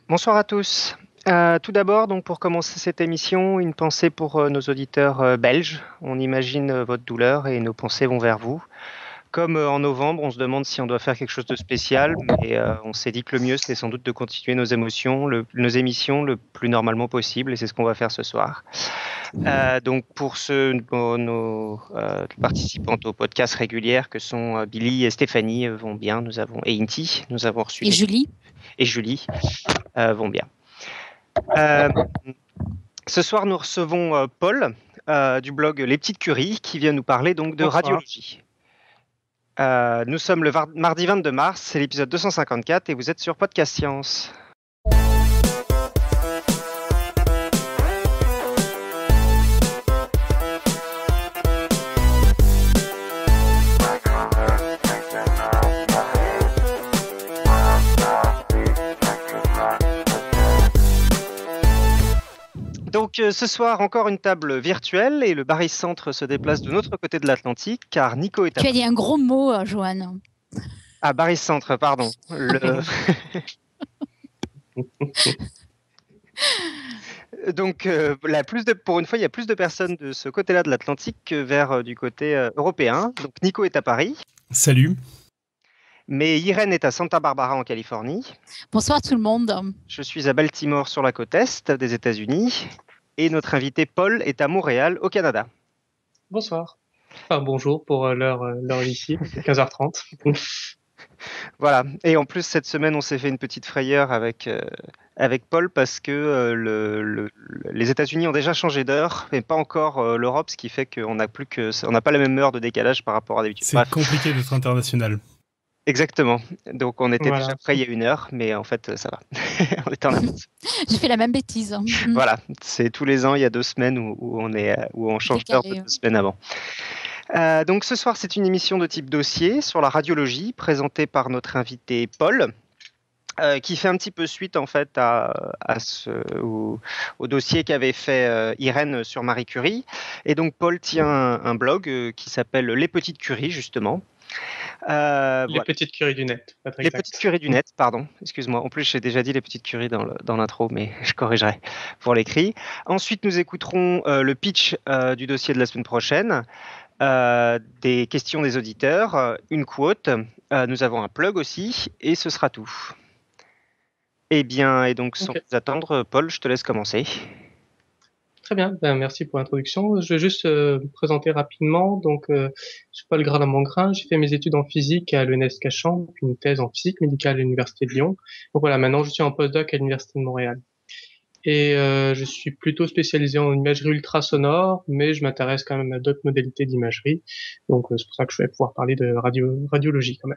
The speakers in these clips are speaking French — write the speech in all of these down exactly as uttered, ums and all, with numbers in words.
Bonsoir à tous. Euh, tout d'abord, donc pour commencer cette émission, une pensée pour euh, nos auditeurs euh, belges. On imagine euh, votre douleur et nos pensées vont vers vous. Comme euh, en novembre, on se demande si on doit faire quelque chose de spécial, mais euh, on s'est dit que le mieux, c'est sans doute de continuer nos émotions, le- nos émissions le plus normalement possible, et c'est ce qu'on va faire ce soir. Euh, donc pour ceux, nos, nos, euh, participantes au podcast régulières que sont euh, Billy et Stéphanie euh, vont bien, nous avons et Inti, nous avons reçu Et des- Julie? et Julie euh, vont bien. Euh, Ce soir, nous recevons euh, Paul euh, du blog Les Petites Curies qui vient nous parler donc de Bonsoir. radiologie. Euh, nous sommes le var- mardi vingt-deux mars, c'est l'épisode deux cent cinquante-quatre et vous êtes sur Podcast Science. Donc euh, ce soir, encore une table virtuelle et le barycentre se déplace de l'autre côté de l'Atlantique car Nico est à... Tu as dit un gros mot, euh, Joanne. Ah, barycentre, pardon. Le... Donc, euh, la plus de, pour une fois, il y a plus de personnes de ce côté-là de l'Atlantique que vers euh, du côté euh, européen. Donc, Nico est à Paris, Salut. mais Irène est à Santa Barbara en Californie. Bonsoir tout le monde. Je suis à Baltimore sur la côte est des États-Unis. Et notre invité Paul est à Montréal au Canada. Bonsoir. Enfin, bonjour pour euh, l'heure, euh, l'heure ici, quinze heures trente. Voilà. Et en plus, cette semaine, on s'est fait une petite frayeur avec, euh, avec Paul parce que euh, le, le- les États-Unis ont déjà changé d'heure, mais pas encore euh, l'Europe, ce qui fait qu'on n'a plus que, on n'a pas la même heure de décalage par rapport à d'habitude. C'est Bref. compliqué d'être international. Exactement. Donc, on était Voilà. déjà prêt il y a une heure, mais en fait, ça va. On est en avance. J'ai fait la même bêtise. Mm. Voilà. C'est tous les ans, il y a deux semaines où, où on, est, euh, où on change d'heure de Décalé. deux semaines avant. Euh, donc ce soir, c'est une émission de type dossier sur la radiologie présentée par notre invité Paul, euh, qui fait un petit peu suite en fait à, à ce, au, au dossier qu'avait fait euh, Irène sur Marie Curie. Et donc Paul tient un, un blog euh, qui s'appelle Les Petites Curies justement. Euh, Les voilà. petites curies du net. Pas très Les exact. petites curies du net, pardon, excuse-moi. En plus, j'ai déjà dit les petites curies dans, le- dans l'intro, mais je corrigerai pour l'écrit. Ensuite, nous écouterons euh, le pitch euh, du dossier de la semaine prochaine, euh, des questions des auditeurs, euh, une quote, euh, nous avons un plug aussi, et ce sera tout. Eh bien, et donc sans Ok. plus attendre, Paul, je te laisse commencer. Très bien, ben, merci pour l'introduction. Je vais juste euh, me présenter rapidement. Donc, euh, je suis Paul Grain-Lamangrin. J'ai fait mes études en physique à l'E N E S Cachan, puis une thèse en physique médicale à l'Université de Lyon. Donc voilà, maintenant je suis en postdoc à l'Université de Montréal. Et euh, je suis plutôt spécialisé en imagerie ultrasonore, mais je m'intéresse quand même à d'autres modalités d'imagerie. Donc euh, c'est pour ça que je vais pouvoir parler de radio, radiologie quand même.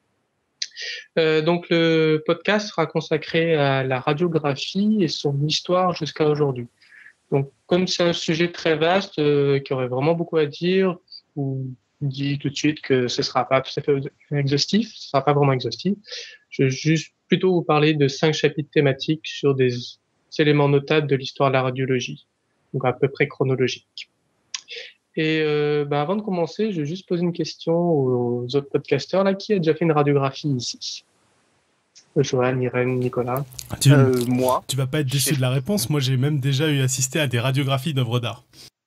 Euh, donc le podcast sera consacré à la radiographie et son histoire jusqu'à aujourd'hui. Donc comme c'est un sujet très vaste euh, qui aurait vraiment beaucoup à dire, je vous dis tout de suite que ce sera pas tout à fait exhaustif, ce sera pas vraiment exhaustif. Je vais juste plutôt vous parler de cinq chapitres thématiques sur des éléments notables de l'histoire de la radiologie, donc à peu près chronologique. Et euh, ben avant de commencer, je vais juste poser une question aux autres podcasteurs là, qui a déjà fait une radiographie ici? Joanne, Irène, Nicolas. Tu, Euh, moi, tu vas pas être déçu j'ai- de la réponse. Moi, j'ai même déjà eu assisté à des radiographies d'œuvres d'art.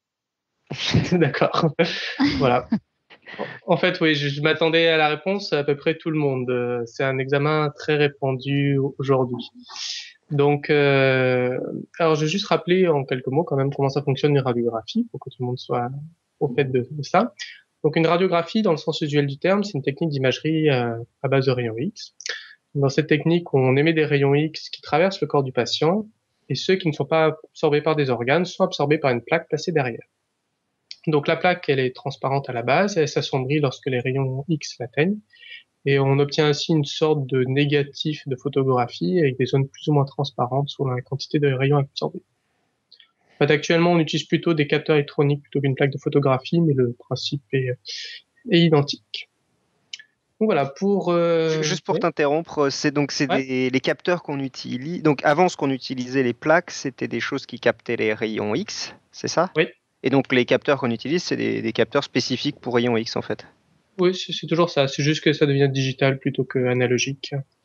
D'accord. Voilà. En fait, oui, je, je m'attendais à la réponse à peu près tout le monde. Euh, C'est un examen très répandu aujourd'hui. Donc, euh, alors je vais juste rappeler en quelques mots quand même comment ça fonctionne une radiographie pour que tout le monde soit au fait de, de ça. Donc, une radiographie, dans le sens usuel du terme, c'est une technique d'imagerie euh, à base de rayons X. Dans cette technique, on émet des rayons X qui traversent le corps du patient et ceux qui ne sont pas absorbés par des organes sont absorbés par une plaque placée derrière. Donc la plaque, elle est transparente à la base et elle s'assombrit lorsque les rayons X l'atteignent. Et on obtient ainsi une sorte de négatif de photographie avec des zones plus ou moins transparentes selon la quantité de rayons absorbés. En fait, actuellement, on utilise plutôt des capteurs électroniques plutôt qu'une plaque de photographie, mais le principe est, est identique. Donc voilà, pour... Euh... Juste pour oui. t'interrompre, c'est donc c'est Ouais. des- les capteurs qu'on utilise. Donc avant, ce qu'on utilisait les plaques, c'était des choses qui captaient les rayons X, c'est ça? Oui. Et donc les capteurs qu'on utilise, c'est des, des capteurs spécifiques pour rayons X en fait. Oui, c'est c'est toujours ça. C'est juste que ça devient digital plutôt que analogique.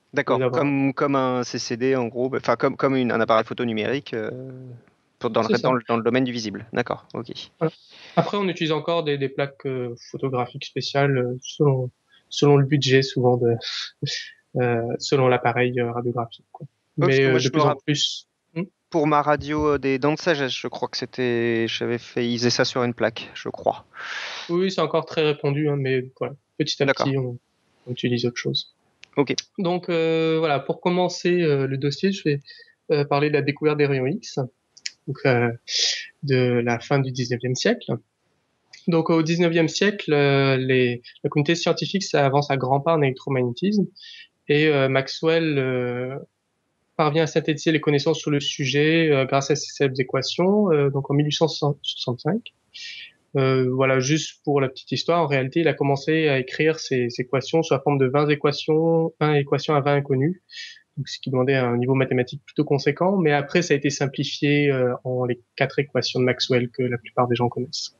D'accord, comme, comme un C C D en gros, enfin comme, comme une, un appareil photo numérique euh, pour, dans, le, dans, le, dans le domaine du visible. D'accord, ok. Voilà. Après, on utilise encore des, des plaques euh, photographiques spéciales euh, selon, selon le budget, souvent de, euh, selon l'appareil euh, radiographique. Quoi. Ouais, Mais moi, euh, de plus en plus. Hmm pour ma radio des Dents de Sagesse, je crois que c'était, j'avais fait, ils faisaient ça sur une plaque, je crois. Oui, c'est encore très répandu, hein, mais voilà, petit à petit, on, on utilise autre chose. Ok. Donc euh, voilà, pour commencer euh, le dossier, je vais euh, parler de la découverte des rayons X, donc euh, de la fin du dix-neuvième siècle. Donc au dix-neuvième siècle, euh, les, la communauté scientifique ça avance à grands pas en électromagnétisme et euh, Maxwell euh, parvient à synthétiser les connaissances sur le sujet euh, grâce à ses célèbres équations, euh, donc en mille huit cent soixante-cinq. Euh, voilà, juste pour la petite histoire, en réalité, il a commencé à écrire ces, ces équations sous la forme de vingt équations, vingt équations à vingt inconnues, donc ce qui demandait un niveau mathématique plutôt conséquent, mais après ça a été simplifié euh, en les quatre équations de Maxwell que la plupart des gens connaissent.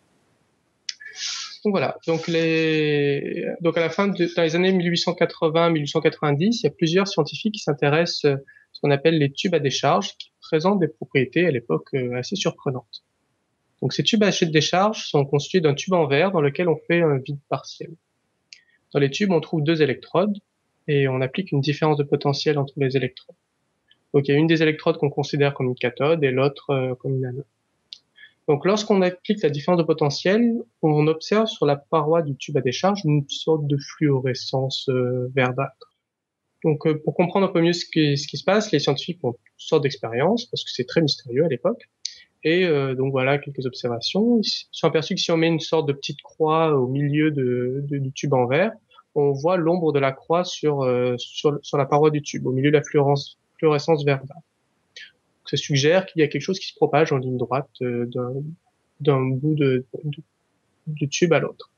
Donc voilà, donc les donc à la fin de dans les années mille huit cent quatre-vingts mille huit cent quatre-vingt-dix, il y a plusieurs scientifiques qui s'intéressent à ce qu'on appelle les tubes à décharge qui présentent des propriétés à l'époque assez surprenantes. Donc ces tubes à décharge sont constitués d'un tube en verre dans lequel on fait un vide partiel. Dans les tubes, on trouve deux électrodes et on applique une différence de potentiel entre les électrodes. Donc il y a une des électrodes qu'on considère comme une cathode et l'autre euh, comme une anode. Donc lorsqu'on applique la différence de potentiel, on observe sur la paroi du tube à décharge une sorte de fluorescence euh, verdâtre. Donc euh, pour comprendre un peu mieux ce qui, ce qui se passe, les scientifiques font toutes sortes d'expériences parce que c'est très mystérieux à l'époque. Et euh, donc voilà quelques observations. Ils se sont aperçus que si on met une sorte de petite croix au milieu de, de, du tube en verre, on voit l'ombre de la croix sur, euh, sur, sur la paroi du tube, au milieu de la fluorescence, fluorescence verdâtre. Ça suggère qu'il y a quelque chose qui se propage en ligne droite euh, d'un, d'un bout de, de, de tube à l'autre.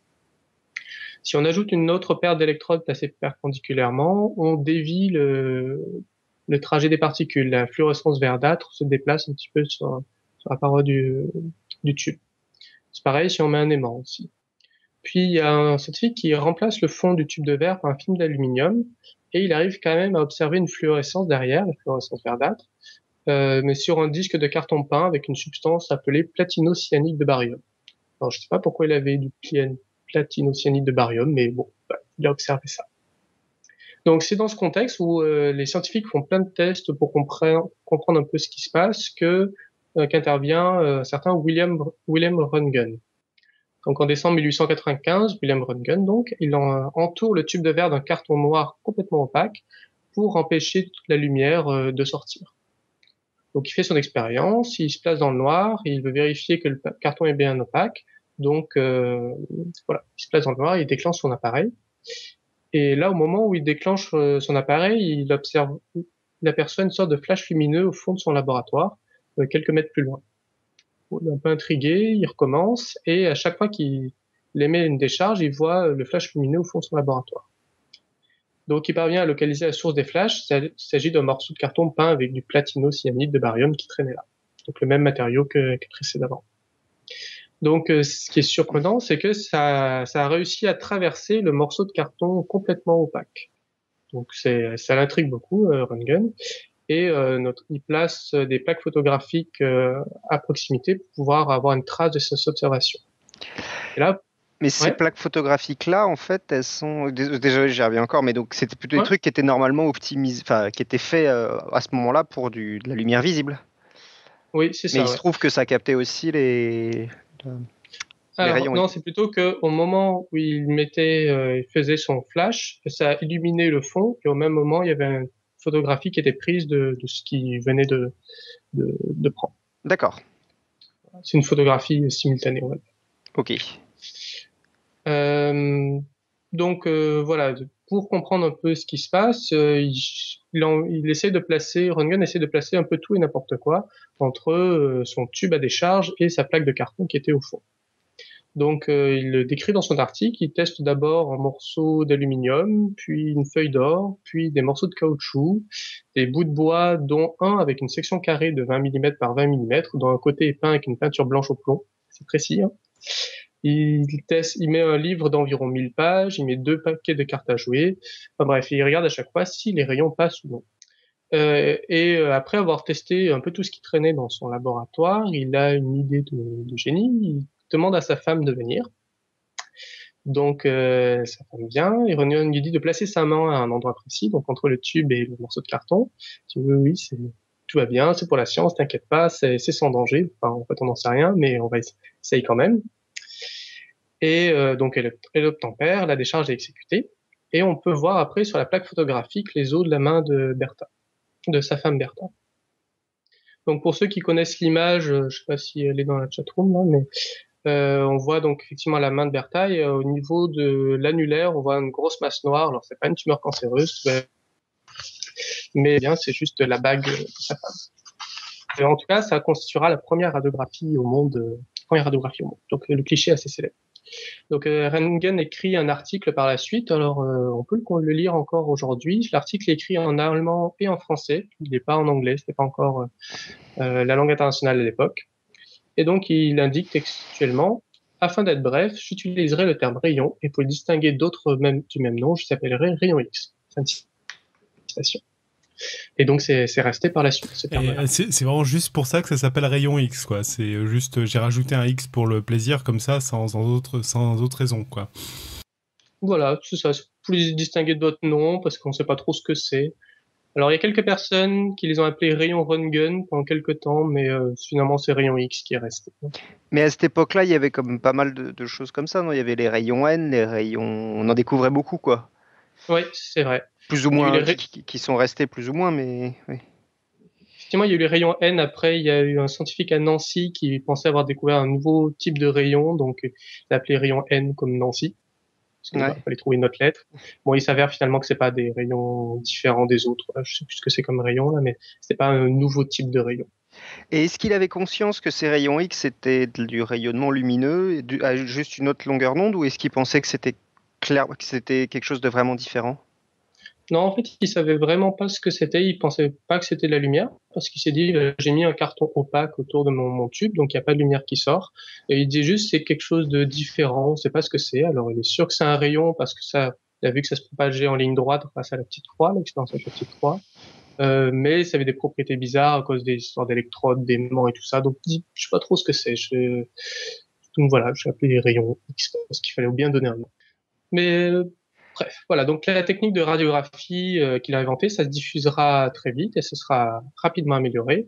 Si on ajoute une autre paire d'électrodes placées perpendiculairement, on dévie le, le trajet des particules. La fluorescence verdâtre se déplace un petit peu sur, sur la paroi du, du tube. C'est pareil si on met un aimant aussi. Puis il y a un scientifique qui remplace le fond du tube de verre par un film d'aluminium et il arrive quand même à observer une fluorescence derrière, la fluorescence verdâtre, euh, mais sur un disque de carton peint avec une substance appelée platinocyanide de barium. Alors je sais pas pourquoi il avait du platinocyanide de barium, mais bon, bah, il a observé ça. Donc c'est dans ce contexte où euh, les scientifiques font plein de tests pour comprendre, comprendre un peu ce qui se passe que euh, qu'intervient euh, un certain William Wilhelm Röntgen. Donc en décembre mille huit cent quatre-vingt-quinze, Wilhelm Röntgen donc, il en, entoure le tube de verre d'un carton noir complètement opaque pour empêcher toute la lumière euh, de sortir. Donc il fait son expérience, il se place dans le noir, il veut vérifier que le carton est bien opaque. Donc euh, voilà, il se place dans le noir, il déclenche son appareil. Et là, au moment où il déclenche euh, son appareil, il observe, il aperçoit une sorte de flash lumineux au fond de son laboratoire, euh, quelques mètres plus loin. Il est un peu intrigué, il recommence, et à chaque fois qu'il émet une décharge, il voit le flash lumineux au fond de son laboratoire. Donc il parvient à localiser la source des flashs, il s'agit d'un morceau de carton peint avec du platinocyanide de barium qui traînait là. Donc le même matériau que, que précédemment. Donc ce qui est surprenant, c'est que ça, ça a réussi à traverser le morceau de carton complètement opaque. Donc c'est, ça l'intrigue beaucoup, euh, Röntgen. Et euh, notre, il place des plaques photographiques euh, à proximité pour pouvoir avoir une trace de ces observations. Et là, mais ces ouais. plaques photographiques-là, en fait, elles sont... Déjà, j'y reviens encore, mais donc c'était plutôt ouais. des trucs qui étaient normalement optimisés, enfin, qui étaient faits euh, à ce moment-là pour du, de la lumière visible. Oui, c'est ça. Mais il ouais. se trouve que ça captait aussi les, les Alors, rayons. Non, c'est plutôt qu'au moment où il mettait, euh, il faisait son flash, ça a illuminé le fond, et au même moment, il y avait une photographie qui était prise de, de ce qu'il venait de, de, de prendre. D'accord. C'est une photographie simultanée, on va dire. Ok. Euh, donc euh, voilà, pour comprendre un peu ce qui se passe, euh, il, il, en, il essaie de placer, Röntgen essaie de placer un peu tout et n'importe quoi entre euh, son tube à décharge et sa plaque de carton qui était au fond. Donc euh, il le décrit dans son article, il teste d'abord un morceau d'aluminium, puis une feuille d'or, puis des morceaux de caoutchouc, des bouts de bois dont un avec une section carrée de vingt millimètres par vingt millimètres, dont un côté est peint avec une peinture blanche au plomb, c'est précis, hein. Il teste, il met un livre d'environ mille pages, il met deux paquets de cartes à jouer. Enfin bref, il regarde à chaque fois si les rayons passent ou non. Euh, et euh, après avoir testé un peu tout ce qui traînait dans son laboratoire, il a une idée de, de génie. Il demande à sa femme de venir. Donc euh, sa femme vient et René lui dit de placer sa main à un endroit précis, donc entre le tube et le morceau de carton. Il dit oui, oui, c'est, tout va bien, c'est pour la science, t'inquiète pas, c'est, c'est sans danger. Enfin, en fait, on n'en sait rien, mais on va essayer quand même. Et euh, donc elle, elle obtempère, la décharge est exécutée, et on peut voir après sur la plaque photographique les os de la main de Bertha, de sa femme Bertha. Donc pour ceux qui connaissent l'image, je sais pas si elle est dans la chatroom là, mais euh, on voit donc effectivement la main de Bertha et euh, au niveau de l'annulaire, on voit une grosse masse noire. Alors c'est pas une tumeur cancéreuse, mais, mais bien c'est juste la bague de sa femme. Et en tout cas, ça constituera la première radiographie au monde, euh, première radiographie au monde. Donc le cliché est assez célèbre. Donc euh, Röntgen écrit un article par la suite. Alors euh, on peut le, le lire encore aujourd'hui. L'article est écrit en allemand et en français. Il n'est pas en anglais. C'était pas encore euh, la langue internationale à l'époque. Et donc il indique textuellement, afin d'être bref, j'utiliserai le terme rayon et pour le distinguer d'autres même du même nom, je s'appellerai rayon X. Fin de citation. Et donc c'est, c'est resté par la suite. Ce Et c'est, c'est vraiment juste pour ça que ça s'appelle rayon X, quoi. C'est juste, j'ai rajouté un X pour le plaisir comme ça, sans, sans autre, sans autre raison, quoi. Voilà, c'est ça. C'est pour les distinguer d'autres noms parce qu'on sait pas trop ce que c'est. Alors il y a quelques personnes qui les ont appelés rayon Röntgen pendant quelques temps, mais euh, finalement c'est rayon X qui est resté. Mais à cette époque-là, il y avait comme pas mal de, de choses comme ça, non? Il y avait les rayons N, les rayons... On en découvrait beaucoup, quoi. Oui, c'est vrai. Plus ou moins, ray... qui, qui sont restés plus ou moins, mais... Oui. Effectivement, il y a eu les rayons N. Après, il y a eu un scientifique à Nancy qui pensait avoir découvert un nouveau type de rayon, donc il a appelé rayon N comme Nancy. Parce qu'il ouais. fallait trouver une autre lettre. Bon, il s'avère finalement que c'est pas des rayons différents des autres. Je sais plus ce que c'est comme rayon, là, mais c'est pas un nouveau type de rayon. Et est-ce qu'il avait conscience que ces rayons X étaient du rayonnement lumineux, à juste une autre longueur d'onde, ou est-ce qu'il pensait que c'était clair, que c'était quelque chose de vraiment différent? Non, en fait, il savait vraiment pas ce que c'était. Il pensait pas que c'était de la lumière, parce qu'il s'est dit, euh, j'ai mis un carton opaque autour de mon, mon tube, donc il n'y a pas de lumière qui sort. Et il dit juste, c'est quelque chose de différent. On sait pas ce que c'est. Alors, il est sûr que c'est un rayon parce que ça, il a vu que ça se propageait en ligne droite grâce à la petite croix, l'expérience avec la petite croix. Euh, mais ça avait des propriétés bizarres à cause des histoires d'électrodes, d'aimants et tout ça. Donc, je sais pas trop ce que c'est. Je... Donc voilà, j'ai appelé les rayons X parce qu'il fallait bien donner un nom. Mais bref, voilà. Donc la technique de radiographie euh, qu'il a inventée, ça se diffusera très vite et ce sera rapidement amélioré.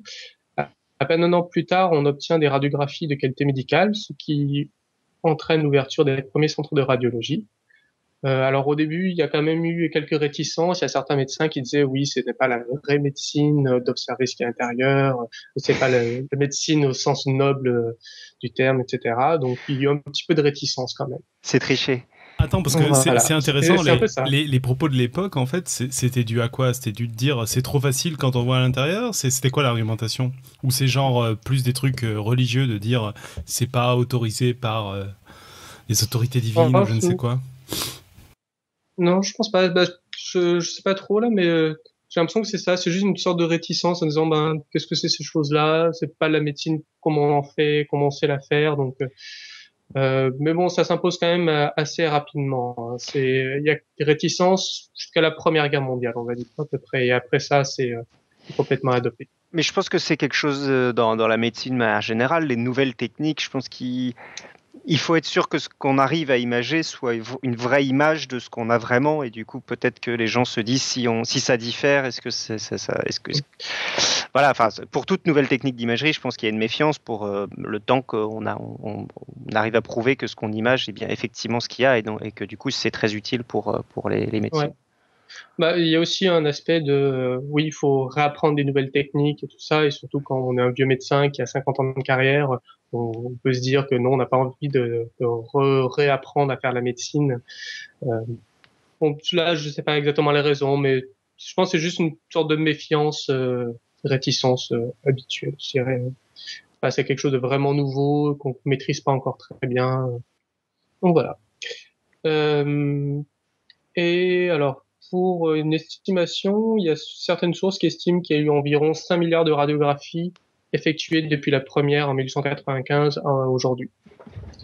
À peine un an plus tard, on obtient des radiographies de qualité médicale, ce qui entraîne l'ouverture des premiers centres de radiologie. Euh, alors au début, il y a quand même eu quelques réticences. Il y a certains médecins qui disaient oui, ce n'est pas la vraie médecine d'observer ce qui est à l'intérieur, c'est pas la, la médecine au sens noble du terme, et cetera. Donc il y a un petit peu de réticence quand même. C'est triché. Attends, parce que voilà. c'est, c'est intéressant, c'est, c'est les, les, les propos de l'époque, en fait, c'était dû à quoi? C'était dû de dire c'est trop facile quand on voit à l'intérieur? C'était quoi l'argumentation? Ou c'est genre euh, plus des trucs euh, religieux de dire c'est pas autorisé par euh, les autorités divines oh, ou je ne sais quoi? Non, je pense pas. Bah, je, je sais pas trop là, mais euh, j'ai l'impression que c'est ça. C'est juste une sorte de réticence en disant ben qu'est-ce que c'est ces choses-là? C'est pas la médecine, comment on en fait, comment on sait la faire. Donc, euh, euh, mais bon, ça s'impose quand même assez rapidement. C'est, il y a des réticences jusqu'à la Première Guerre mondiale, on va dire à peu près. Et après ça, c'est euh, complètement adopté. Mais je pense que c'est quelque chose dans, dans la médecine en général, les nouvelles techniques. Je pense qu'il il faut être sûr que ce qu'on arrive à imager soit une vraie image de ce qu'on a vraiment, et du coup peut-être que les gens se disent si on si ça diffère, est-ce que c'est ça, ça est-ce que est-ce... voilà, enfin pour toute nouvelle technique d'imagerie, je pense qu'il y a une méfiance pour euh, le temps qu'on a on, on arrive à prouver que ce qu'on image est bien effectivement ce qu'il y a, et, donc, et que du coup c'est très utile pour pour les, les médecins. Ouais. Bah, il y a aussi un aspect de, oui, il faut réapprendre des nouvelles techniques et tout ça, et surtout quand on est un vieux médecin qui a cinquante ans de carrière, on peut se dire que non, on n'a pas envie de, de re, réapprendre à faire la médecine. Euh, bon, là, je sais pas exactement les raisons, mais je pense que c'est juste une sorte de méfiance, euh, réticence euh, habituelle. Je dirais, enfin, c'est quelque chose de vraiment nouveau qu'on maîtrise pas encore très bien. Donc voilà. Euh, et alors, pour une estimation, il y a certaines sources qui estiment qu'il y a eu environ cinq milliards de radiographies effectuées depuis la première en mille huit cent quatre-vingt-quinze à aujourd'hui.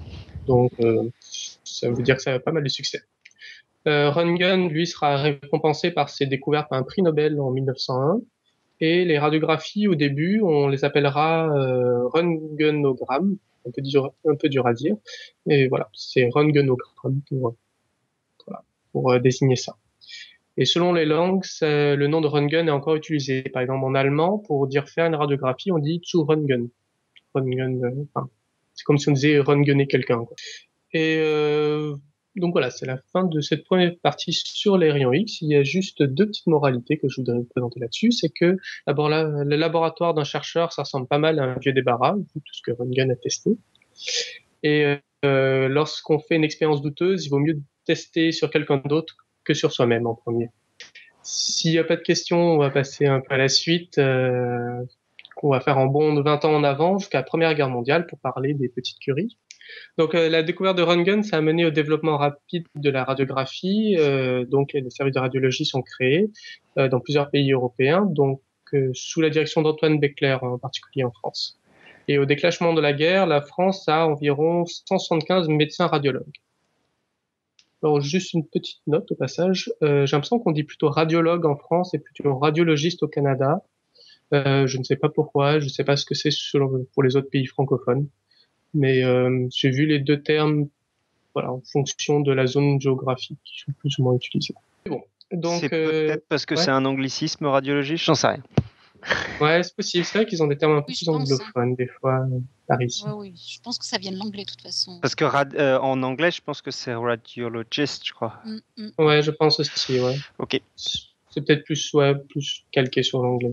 Donc, euh, ça veut dire que ça a pas mal de succès. Euh, Röntgen, lui, sera récompensé par ses découvertes par un prix Nobel en mille neuf cent un. Et les radiographies, au début, on les appellera euh, röntgenogrammes, un peu dur, un peu dur à dire. Et voilà, c'est röntgenogramme pour, voilà, pour euh, désigner ça. Et selon les langues, le nom de Röntgen est encore utilisé. Par exemple, en allemand, pour dire faire une radiographie, on dit zu Röntgen. Röntgen, euh, enfin, c'est comme si on disait röntgener quelqu'un, quoi. Et euh, donc voilà, c'est la fin de cette première partie sur les rayons X. Il y a juste deux petites moralités que je voudrais vous présenter là-dessus. C'est que d'abord, là, le laboratoire d'un chercheur, ça ressemble pas mal à un vieux débarras, vu tout ce que Röntgen a testé. Et euh, lorsqu'on fait une expérience douteuse, il vaut mieux tester sur quelqu'un d'autre que sur soi-même en premier. S'il n'y a pas de questions, on va passer un peu à la suite, euh, qu'on va faire en bond de vingt ans en avant jusqu'à la Première Guerre mondiale pour parler des petites curies. Donc euh, la découverte de Röntgen, ça a mené au développement rapide de la radiographie. Euh, donc les services de radiologie sont créés euh, dans plusieurs pays européens, donc euh, sous la direction d'Antoine Beckler, en particulier en France. Et au déclenchement de la guerre, la France a environ cent soixante-quinze médecins radiologues. Alors juste une petite note au passage, euh, j'ai l'impression qu'on dit plutôt radiologue en France et plutôt radiologiste au Canada. Euh, je ne sais pas pourquoi, je ne sais pas ce que c'est pour les autres pays francophones. Mais euh, j'ai vu les deux termes, voilà, en fonction de la zone géographique qui sont plus ou moins utilisés. Bon, donc c'est euh, peut-être parce que ouais. c'est un anglicisme radiologiste, j'en sais rien. Ouais, c'est possible. C'est vrai qu'ils ont des termes un peu Oui, plus je pense, anglophones des fois euh, par ici. Ouais, oui, je pense que ça vient de l'anglais de toute façon. Parce que rad- euh, en anglais, je pense que c'est radiologist, je crois. Mm, mm. Ouais, je pense aussi. Ouais. Ok. C'est peut-être plus, ouais, plus calqué sur l'anglais.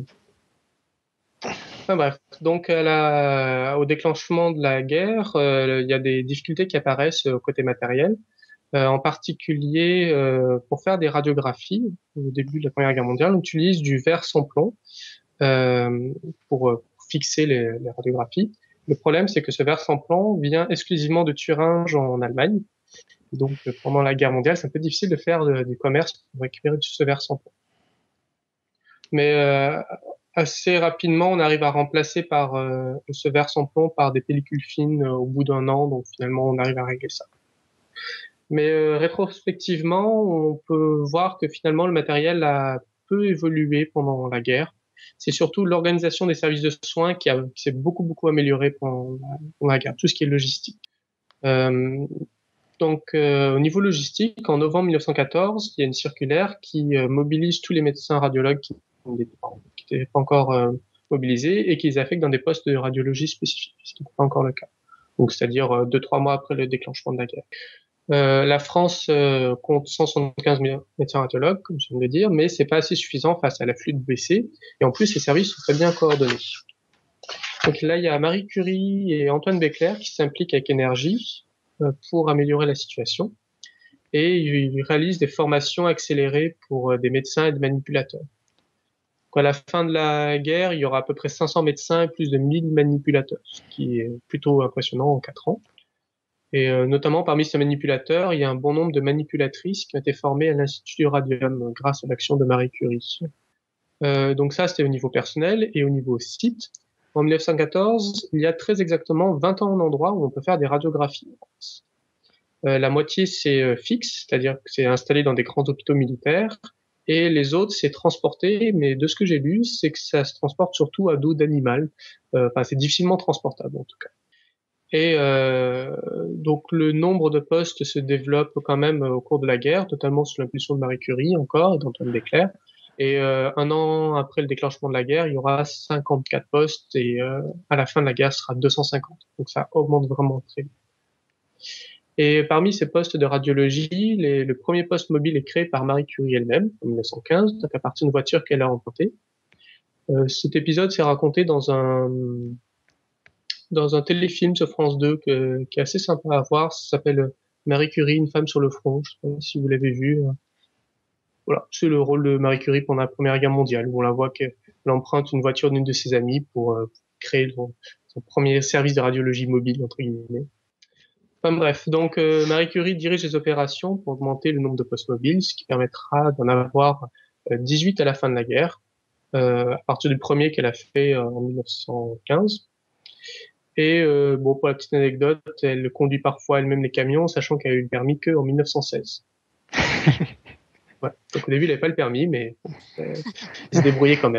Enfin bref, donc à la, au déclenchement de la guerre, euh, il y a des difficultés qui apparaissent au côté matériel. Euh, en particulier, euh, pour faire des radiographies, au début de la Première Guerre mondiale, on utilise du verre sans plomb euh, pour, euh, fixer les, les radiographies. Le problème, c'est que ce verre sans plomb vient exclusivement de Thuringe en Allemagne. Donc, euh, pendant la guerre mondiale, c'est un peu difficile de faire de, du commerce pour récupérer ce verre sans plomb. Mais euh, assez rapidement, on arrive à remplacer par euh, ce verre sans plomb par des pellicules fines euh, au bout d'un an. Donc, finalement, on arrive à régler ça. Mais euh, rétrospectivement, on peut voir que finalement le matériel a peu évolué pendant la guerre. C'est surtout l'organisation des services de soins qui, a, qui s'est beaucoup beaucoup améliorée pendant la, pendant la guerre, tout ce qui est logistique. Euh, donc euh, au niveau logistique, en novembre mille neuf cent quatorze, il y a une circulaire qui euh, mobilise tous les médecins radiologues qui n'étaient pas encore euh, mobilisés et qui les affectent dans des postes de radiologie spécifiques, ce qui n'est pas encore le cas. Donc c'est-à-dire euh, deux trois mois après le déclenchement de la guerre. Euh, la France euh, compte cent soixante-quinze médecins radiologues, comme je viens de le dire, mais c'est pas assez suffisant face à l'afflux de blessés. Et en plus, les services sont très bien coordonnés. Donc là, il y a Marie Curie et Antoine Beckler qui s'impliquent avec énergie euh, pour améliorer la situation. Et ils réalisent des formations accélérées pour euh, des médecins et des manipulateurs. Donc à la fin de la guerre, il y aura à peu près cinq cents médecins et plus de mille manipulateurs, ce qui est plutôt impressionnant en quatre ans. Et euh, notamment parmi ces manipulateurs, il y a un bon nombre de manipulatrices qui ont été formées à l'Institut du Radium grâce à l'action de Marie Curie. Euh, donc ça, c'était au niveau personnel. Et au niveau site, en mille neuf cent quatorze, il y a très exactement vingt ans en endroit où on peut faire des radiographies. Euh, la moitié, c'est euh, fixe, c'est-à-dire que c'est installé dans des grands hôpitaux militaires. Et les autres, c'est transporté, mais de ce que j'ai lu, c'est que ça se transporte surtout à dos d'animal. Euh, enfin, c'est difficilement transportable en tout cas. Et euh, donc le nombre de postes se développe quand même au cours de la guerre, totalement sous l'impulsion de Marie Curie encore et d'Antoine Beckler. Et euh, un an après le déclenchement de la guerre, il y aura cinquante-quatre postes et euh, à la fin de la guerre, ce sera deux cent cinquante. Donc ça augmente vraiment très vite. Et parmi ces postes de radiologie, les, le premier poste mobile est créé par Marie Curie elle-même en mille neuf cent quinze, donc à partir d'une voiture qu'elle a empruntée. Euh, cet épisode s'est raconté dans un dans un téléfilm sur France deux que, qui est assez sympa à voir. Ça s'appelle Marie Curie, une femme sur le front. Je sais pas si vous l'avez vu. Voilà, c'est le rôle de Marie Curie pendant la Première Guerre mondiale, où on la voit qu'elle emprunte une voiture d'une de ses amies pour euh, créer son, son premier service de radiologie mobile, entre guillemets. Enfin bref, donc euh, Marie Curie dirige les opérations pour augmenter le nombre de postes mobiles, ce qui permettra d'en avoir euh, dix-huit à la fin de la guerre, euh, à partir du premier qu'elle a fait euh, en mille neuf cent quinze. Et euh, bon, pour la petite anecdote, elle conduit parfois elle-même les camions, sachant qu'elle a eu le permis qu'en mille neuf cent seize. Ouais. Donc au début, il n'avait pas le permis, mais bon, euh, il se débrouillait quand même.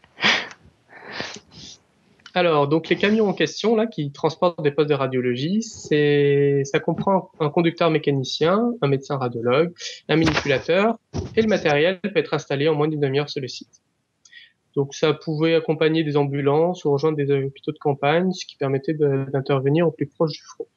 Alors, donc les camions en question, là, qui transportent des postes de radiologie, c'est, ça comprend un conducteur mécanicien, un médecin radiologue, un manipulateur, et le matériel peut être installé en moins d'une demi-heure sur le site. Donc ça pouvait accompagner des ambulances ou rejoindre des hôpitaux de campagne, ce qui permettait de- d'intervenir au plus proche du front.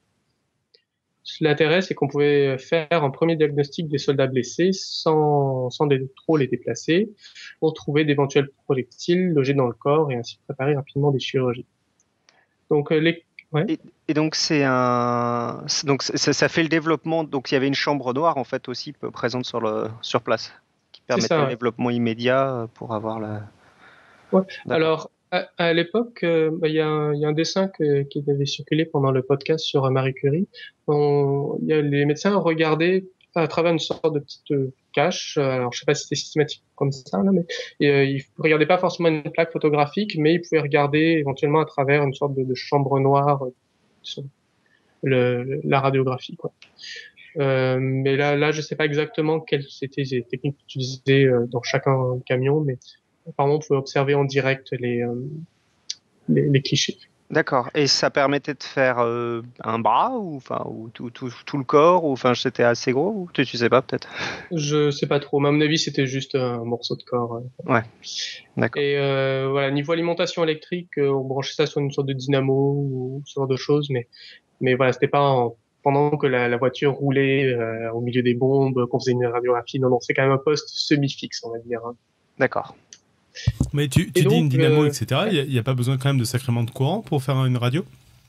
L'intérêt, c'est qu'on pouvait faire un premier diagnostic des soldats blessés sans, sans les- trop les déplacer, pour trouver d'éventuels projectiles logés dans le corps et ainsi préparer rapidement des chirurgies. Donc, euh, les, ouais, Et, et donc c'est un, c'est- donc ça, ça fait le développement. Donc il y avait une chambre noire en fait aussi peu présente sur le sur place, qui c'est permettait ça. le Ouais. développement immédiat euh, pour avoir la. Ouais. D'accord. Alors, à, à l'époque, euh, bah, il y a un, il y a un dessin que- qui avait circulé pendant le podcast sur euh, Marie Curie. On, il y a, les médecins regardaient à travers une sorte de petite euh, cache. euh, Alors, je sais pas si c'était systématique comme ça, là, mais et, euh, ils regardaient pas forcément une plaque photographique, mais ils pouvaient regarder éventuellement à travers une sorte de, de chambre noire euh, sur le, le- la radiographie, quoi. Euh, mais là, là, je sais pas exactement quelles étaient les techniques utilisées euh, dans chacun camion, mais apparemment, on pouvait observer en direct les, euh, les, les clichés. D'accord. Et ça permettait de faire euh, un bras ou enfin ou tout, tout, tout le corps ou enfin c'était assez gros ou tu, tu sais pas peut-être. Je sais pas trop, mais à mon avis, c'était juste un morceau de corps. euh. Ouais. D'accord. Et euh, voilà, niveau alimentation électrique, euh, on branchait ça sur une sorte de dynamo ou ce genre de choses, mais mais voilà, c'était pas en- pendant que la, la voiture roulait euh, au milieu des bombes, qu'on faisait une radiographie. Non, non, c'est quand même un poste semi-fixe, on va dire. Hein. D'accord. Mais tu, Et tu dis une donc, dynamo, euh, et cetera. Il ouais. n'y a, a pas besoin quand même de sacrément de courant pour faire une radio?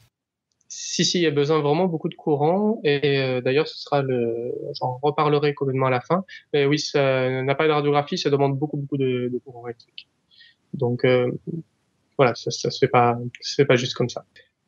Si, si, il y a besoin vraiment beaucoup de courant. Et euh, d'ailleurs, ce sera le, j'en reparlerai complètement à la fin. Mais oui, ça n'a pas de radiographie, ça demande beaucoup, beaucoup de, de courant électrique. Donc euh, voilà, ça, ça se fait pas, ça se fait pas juste comme ça.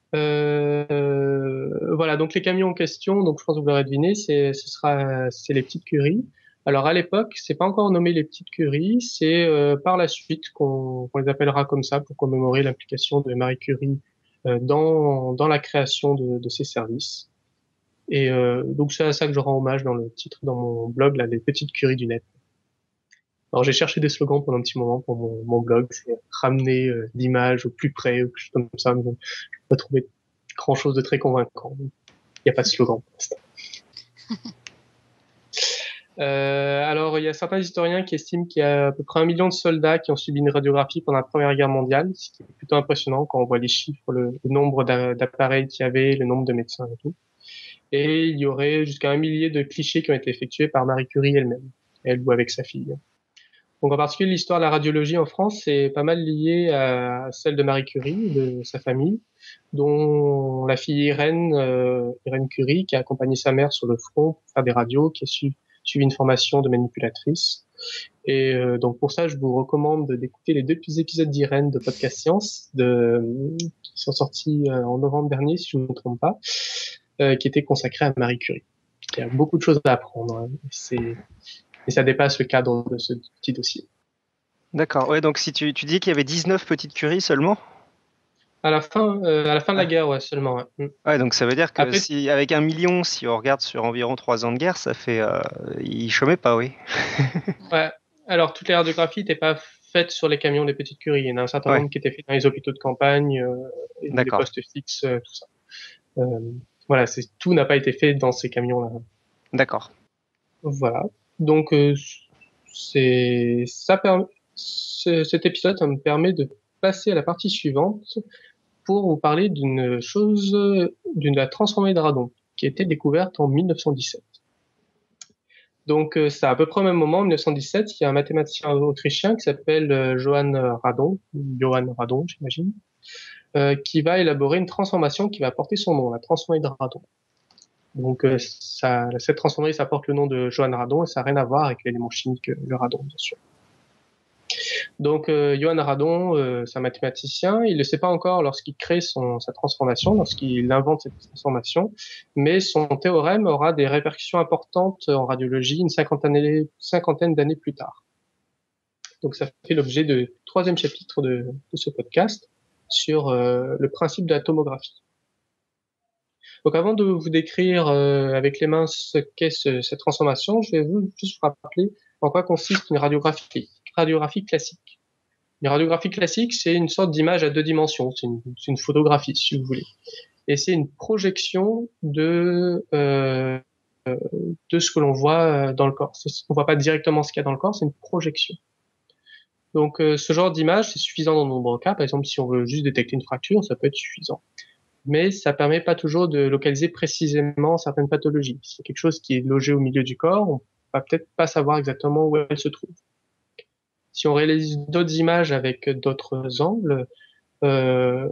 Euh, voilà, donc les camions en question, donc je pense que vous l'aurez deviné, c'est, ce sera, c'est les petites curies. Alors à l'époque, c'est pas encore nommé les petites curies, c'est euh, par la suite qu'on qu'on les appellera comme ça pour commémorer l'implication de Marie Curie euh, dans dans la création de, de ces services. Et euh, donc c'est à ça que je rends hommage dans le titre, dans mon blog, là, les petites curies du net. Alors j'ai cherché des slogans pendant un petit moment pour mon, mon blog, c'est ramener euh, l'image au plus près ou quelque chose comme ça, mais bon, je n'ai pas trouvé grand chose de très convaincant. Il n'y a pas de slogan pour l'instant. Euh, alors, il y a certains historiens qui estiment qu'il y a à peu près un million de soldats qui ont subi une radiographie pendant la Première Guerre mondiale, ce qui est plutôt impressionnant quand on voit les chiffres, le, le nombre d'a- d'appareils qu'il y avait, le nombre de médecins et tout. Et il y aurait jusqu'à un millier de clichés qui ont été effectués par Marie Curie elle-même, elle ou avec sa fille. Donc en particulier, l'histoire de la radiologie en France, c'est pas mal lié à celle de Marie Curie, de sa famille, dont la fille Irène, euh, Irène Curie, qui a accompagné sa mère sur le front pour faire des radios, qui a su, suivi une formation de manipulatrice. Et euh, donc pour ça, je vous recommande d'écouter les deux petits épisodes d'Irène de Podcast Science, de, qui sont sortis euh, en novembre dernier, si je ne me trompe pas, euh, qui étaient consacrés à Marie Curie. Il y a beaucoup de choses à apprendre. Hein. C'est et ça dépasse le cadre de ce petit dossier. D'accord. Ouais, donc si tu, tu dis qu'il y avait dix-neuf petites curies seulement. À la fin, euh, à la fin de la Ouais. guerre, ouais, seulement. Ouais. Mm. Ouais, donc ça veut dire que Après, si avec un million, si on regarde sur environ trois ans de guerre, ça fait euh, il chômait pas, oui. ouais. Alors, toutes les radiographies n'étaient pas faites sur les camions des petites curies. Il y en a un certain Ouais, nombre qui étaient faits dans les hôpitaux de campagne, euh, et les d'accord, postes fixes, euh, tout ça. Euh, voilà, c'est tout n'a pas été fait dans ces camions-là. d'accord. Voilà. Donc, euh, c'est ça permet ce- cet épisode, ça me permet de passer à la partie suivante pour vous parler d'une chose, d'une la transformée de radon, qui a été découverte en mille neuf cent dix-sept. Donc, euh, c'est à peu près au même moment, en mille neuf cent dix-sept, il y a un mathématicien autrichien qui s'appelle euh, Johann Radon, Johann Radon, j'imagine, euh, qui va élaborer une transformation qui va porter son nom, la transformée de radon. Donc, euh, ça, cette transformée, ça porte le nom de Johann Radon et ça n'a rien à voir avec l'élément chimique, euh, le radon, bien sûr. Donc, euh, Johann Radon, euh, c'est un mathématicien. Il ne le sait pas encore lorsqu'il crée son, sa transformation, lorsqu'il invente cette transformation, mais son théorème aura des répercussions importantes en radiologie une cinquantaine d'années, cinquantaine d'années plus tard. Donc, ça fait l'objet du troisième chapitre de, de ce podcast. sur euh, le principe de la tomographie. Donc avant de vous décrire euh, avec les mains ce qu'est ce, cette transformation, je vais vous juste vous rappeler en quoi consiste une radiographie, radiographie classique. Une radiographie classique, c'est une sorte d'image à deux dimensions, c'est une, c'est une photographie si vous voulez. Et c'est une projection de euh, de ce que l'on voit dans le corps. On voit pas directement ce qu'il y a dans le corps, c'est une projection. Donc euh, ce genre d'image, c'est suffisant dans de nombreux cas. Par exemple, si on veut juste détecter une fracture, ça peut être suffisant. Mais ça permet pas toujours de localiser précisément certaines pathologies. Si c'est quelque chose qui est logé au milieu du corps, on va peut-être pas savoir exactement où elle se trouve. Si on réalise d'autres images avec d'autres angles, euh,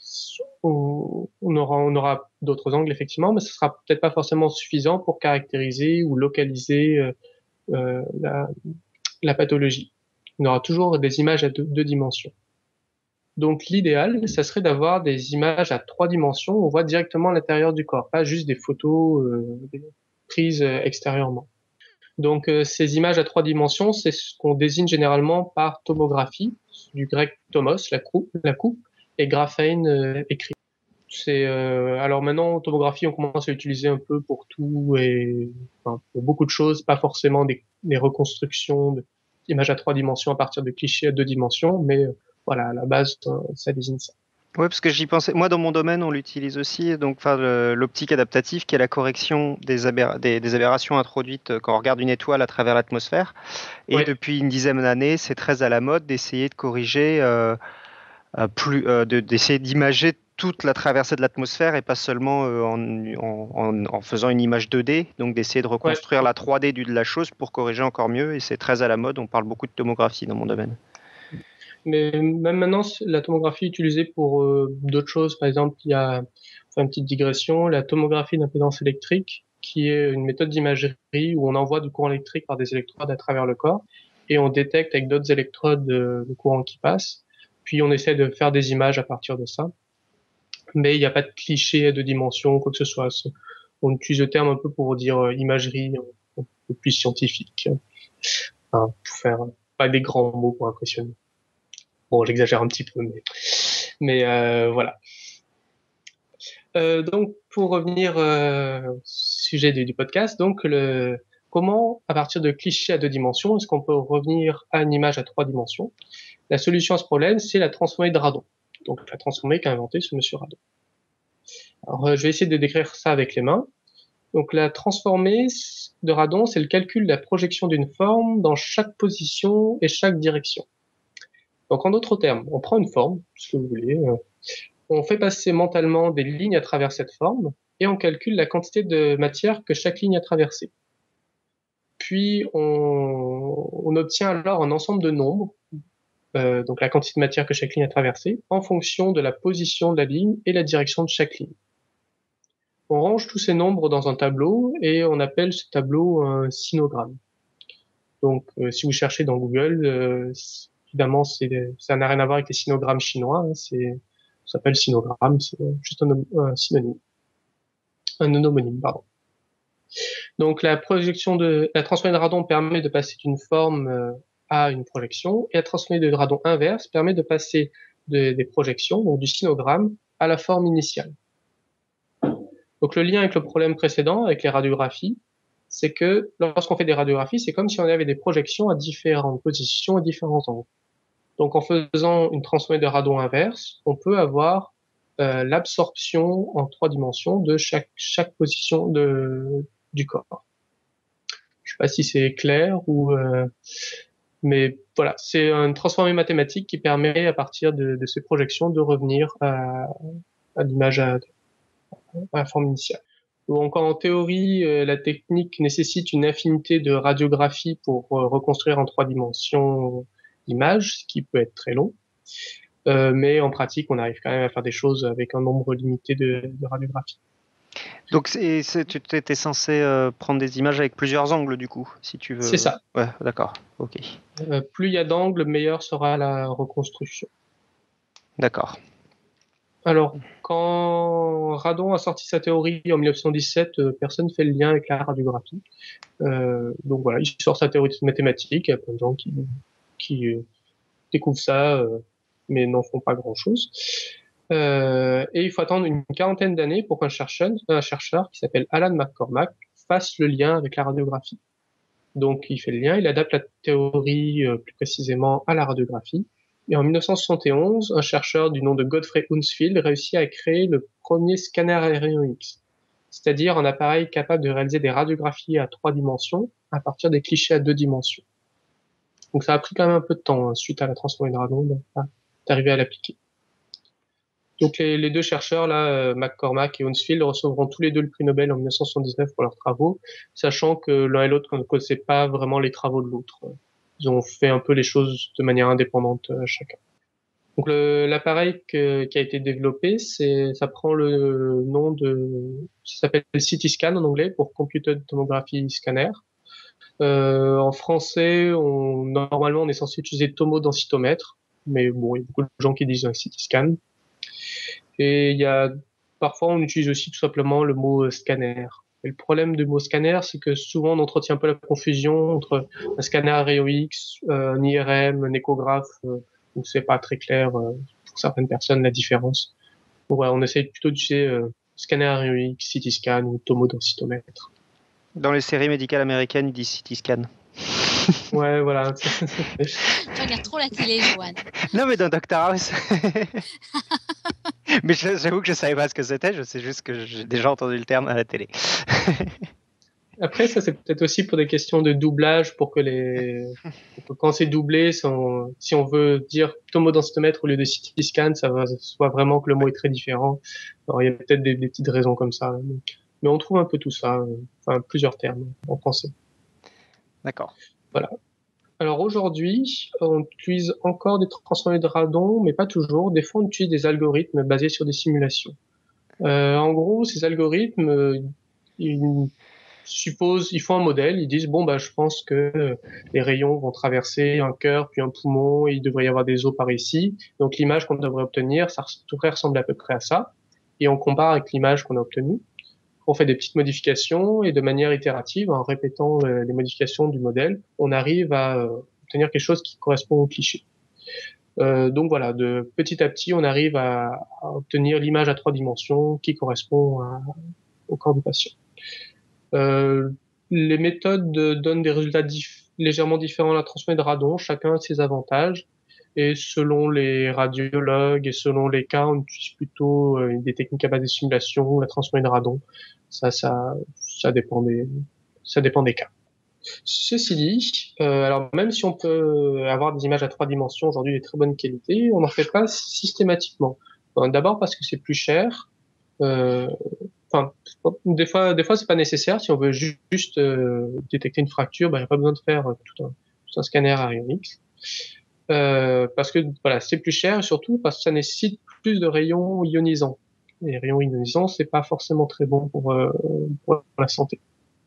on, on aura, on aura d'autres angles effectivement, mais ce sera peut-être pas forcément suffisant pour caractériser ou localiser euh, euh, la, la pathologie. On aura toujours des images à deux, deux dimensions. Donc l'idéal, ça serait d'avoir des images à trois dimensions où on voit directement l'intérieur du corps, pas juste des photos euh, prises extérieurement. Donc euh, ces images à trois dimensions, c'est ce qu'on désigne généralement par tomographie, du grec tomos, la coupe, la coupe et graphein euh, écrit. C'est euh, alors maintenant tomographie, on commence à l'utiliser un peu pour tout et enfin, pour beaucoup de choses, pas forcément des, des reconstructions d'images à trois dimensions à partir de clichés à deux dimensions, mais euh, voilà, à la base, ça désigne ça. Oui, parce que j'y pensais. Moi, dans mon domaine, on l'utilise aussi. Donc, enfin, le- l'optique adaptative, qui est la correction des, aber- des, des aberrations introduites quand on regarde une étoile à travers l'atmosphère. Et Ouais. depuis une dizaine d'années, c'est très à la mode d'essayer de corriger, euh, euh, plus, euh, de- d'essayer d'imager toute la traversée de l'atmosphère et pas seulement euh, en, en- en- en faisant une image deux D. Donc, d'essayer de reconstruire Ouais. la trois D du, de la chose pour corriger encore mieux. Et c'est très à la mode. On parle beaucoup de tomographie dans mon domaine. Mais même maintenant, la tomographie est utilisée pour euh, d'autres choses. Par exemple, il y a, enfin, une petite digression, la tomographie d'impédance électrique, qui est une méthode d'imagerie où on envoie du courant électrique par des électrodes à travers le corps et on détecte avec d'autres électrodes euh, le courant qui passe. Puis on essaie de faire des images à partir de ça. Mais il n'y a pas de cliché à deux dimensions, quoi que ce soit. On utilise le terme un peu pour dire euh, imagerie un peu plus scientifique. Enfin, pour faire pas des grands mots pour impressionner. Bon, j'exagère un petit peu, mais, mais euh, voilà. Euh, donc, pour revenir euh, au sujet du, du podcast, donc le, comment, à partir de clichés à deux dimensions, est-ce qu'on peut revenir à une image à trois dimensions? La solution à ce problème, c'est la transformée de Radon. Donc, la transformée qu'a inventée ce monsieur Radon. Alors, euh, je vais essayer de décrire ça avec les mains. Donc, la transformée de Radon, c'est le calcul de la projection d'une forme dans chaque position et chaque direction. Donc, en d'autres termes, on prend une forme, ce que vous voulez, euh, on fait passer mentalement des lignes à travers cette forme et on calcule la quantité de matière que chaque ligne a traversée. Puis, on, on obtient alors un ensemble de nombres, euh, donc la quantité de matière que chaque ligne a traversée, en fonction de la position de la ligne et la direction de chaque ligne. On range tous ces nombres dans un tableau et on appelle ce tableau un sinogramme. Donc, euh, si vous cherchez dans Google, euh, évidemment, c'est, ça n'a rien à voir avec les sinogrammes chinois. Hein, c'est, ça s'appelle sinogramme, c'est juste un, un synonyme, un homonyme, pardon. Donc, la projection de, la transformée de Radon permet de passer d'une forme euh, à une projection, et la transformée de Radon inverse permet de passer de, des projections, donc du sinogramme, à la forme initiale. Donc, le lien avec le problème précédent, avec les radiographies, c'est que lorsqu'on fait des radiographies, c'est comme si on avait des projections à différentes positions et différents angles. Donc, en faisant une transformée de Radon inverse, on peut avoir euh, l'absorption en trois dimensions de chaque, chaque position de, du corps. Je sais pas si c'est clair ou, euh, mais voilà, c'est une transformée mathématique qui permet, à partir de, de ces projections, de revenir à, à l'image à, à la forme initiale. Donc, en théorie, euh, la technique nécessite une infinité de radiographies pour euh, reconstruire en trois dimensions l'image, ce qui peut être très long. Euh, mais en pratique, on arrive quand même à faire des choses avec un nombre limité de, de radiographies. Donc, c'est, c'est, tu étais censé euh, prendre des images avec plusieurs angles, du coup, si tu veux. C'est ça. Ouais, d'accord. Ok. Euh, plus il y a d'angles, meilleure sera la reconstruction. D'accord. Alors, quand Radon a sorti sa théorie en mille neuf cent dix-sept, euh, personne ne fait le lien avec la radiographie. Euh, donc voilà, il sort sa théorie mathématique, il y a plein de gens qui, qui euh, découvrent ça. Euh, mais n'en font pas grand-chose. Euh, et il faut attendre une quarantaine d'années pour qu'un chercheur, un chercheur qui s'appelle Alan McCormack fasse le lien avec la radiographie. Donc il fait le lien, il adapte la théorie euh, plus précisément à la radiographie. Et en mille neuf cent soixante et onze, un chercheur du nom de Godfrey Hounsfield réussit à créer le premier scanner à rayon X, c'est-à-dire un appareil capable de réaliser des radiographies à trois dimensions à partir des clichés à deux dimensions. Donc ça a pris quand même un peu de temps, hein, suite à la transformée de radon, d'arriver à l'appliquer. Donc les, les deux chercheurs, là, euh, McCormack et Hounsfield, recevront tous les deux le prix Nobel en mille neuf cent soixante-dix-neuf pour leurs travaux, sachant que l'un et l'autre ne connaissaient pas vraiment les travaux de l'autre. Ils ont fait un peu les choses de manière indépendante euh, chacun. Donc le, l'appareil que, qui a été développé, c'est, ça prend le nom de, ça s'appelle C T scan en anglais pour Computed Tomography Scanner. Euh, en français, on, normalement, on est censé utiliser tomodensitomètre, mais bon, il y a beaucoup de gens qui disent un C T scan. Et il y a, parfois, on utilise aussi tout simplement le mot scanner. Et le problème du mot scanner, c'est que souvent, on entretient un peu la confusion entre un scanner à rayon X, euh, un I R M, un échographe, euh, où c'est pas très clair euh, pour certaines personnes la différence. Donc voilà, on essaye plutôt d'utiliser euh, scanner à rayon X, C T scan ou tomodensitomètre. Dans les séries médicales américaines, ils disent C T scan. Ouais, voilà. Tu regardes trop la télé, Johan. Non, mais dans Doctor House. Mais j'avoue que je savais pas ce que c'était, je sais juste que j'ai déjà entendu le terme à la télé. Après, ça, c'est peut-être aussi pour des questions de doublage, pour que les, pour que quand c'est doublé, si on, si on veut dire tomodensitomètre au lieu de C T scan, ça va, soit vraiment que le mot est très différent. Alors, il y a peut-être des, des petites raisons comme ça. Mais on trouve un peu tout ça, enfin, plusieurs termes en français. D'accord. Voilà. Alors aujourd'hui, on utilise encore des transformés de radon, mais pas toujours. Des fois, on utilise des algorithmes basés sur des simulations. Euh, en gros, ces algorithmes, ils supposent, ils font un modèle, ils disent bon bah je pense que les rayons vont traverser un cœur puis un poumon, et il devrait y avoir des os par ici. Donc l'image qu'on devrait obtenir, ça devrait ressembler à peu près à ça. Et on compare avec l'image qu'on a obtenue. On fait des petites modifications et de manière itérative, en répétant les modifications du modèle, on arrive à obtenir quelque chose qui correspond au cliché. Euh, donc voilà, de petit à petit, on arrive à, à obtenir l'image à trois dimensions qui correspond à, au corps du patient. Euh, les méthodes donnent des résultats dif- légèrement différents à la transformée de radon, chacun a ses avantages. Et selon les radiologues et selon les cas, on utilise plutôt euh, des techniques à base de simulation, la transformée de radon. Ça, ça, ça dépend des, ça dépend des cas. Ceci dit, euh, alors même si on peut avoir des images à trois dimensions aujourd'hui de très bonne qualité, on n'en fait pas systématiquement. Enfin, d'abord parce que c'est plus cher. Euh, Enfin, des fois, des fois c'est pas nécessaire. Si on veut ju- juste euh, détecter une fracture, ben, il n'y a pas besoin de faire tout un, tout un scanner à rayon X. Euh, parce que voilà, c'est plus cher et surtout parce que ça nécessite plus de rayons ionisants. Et les rayons ionisants, c'est pas forcément très bon pour, euh, pour la santé.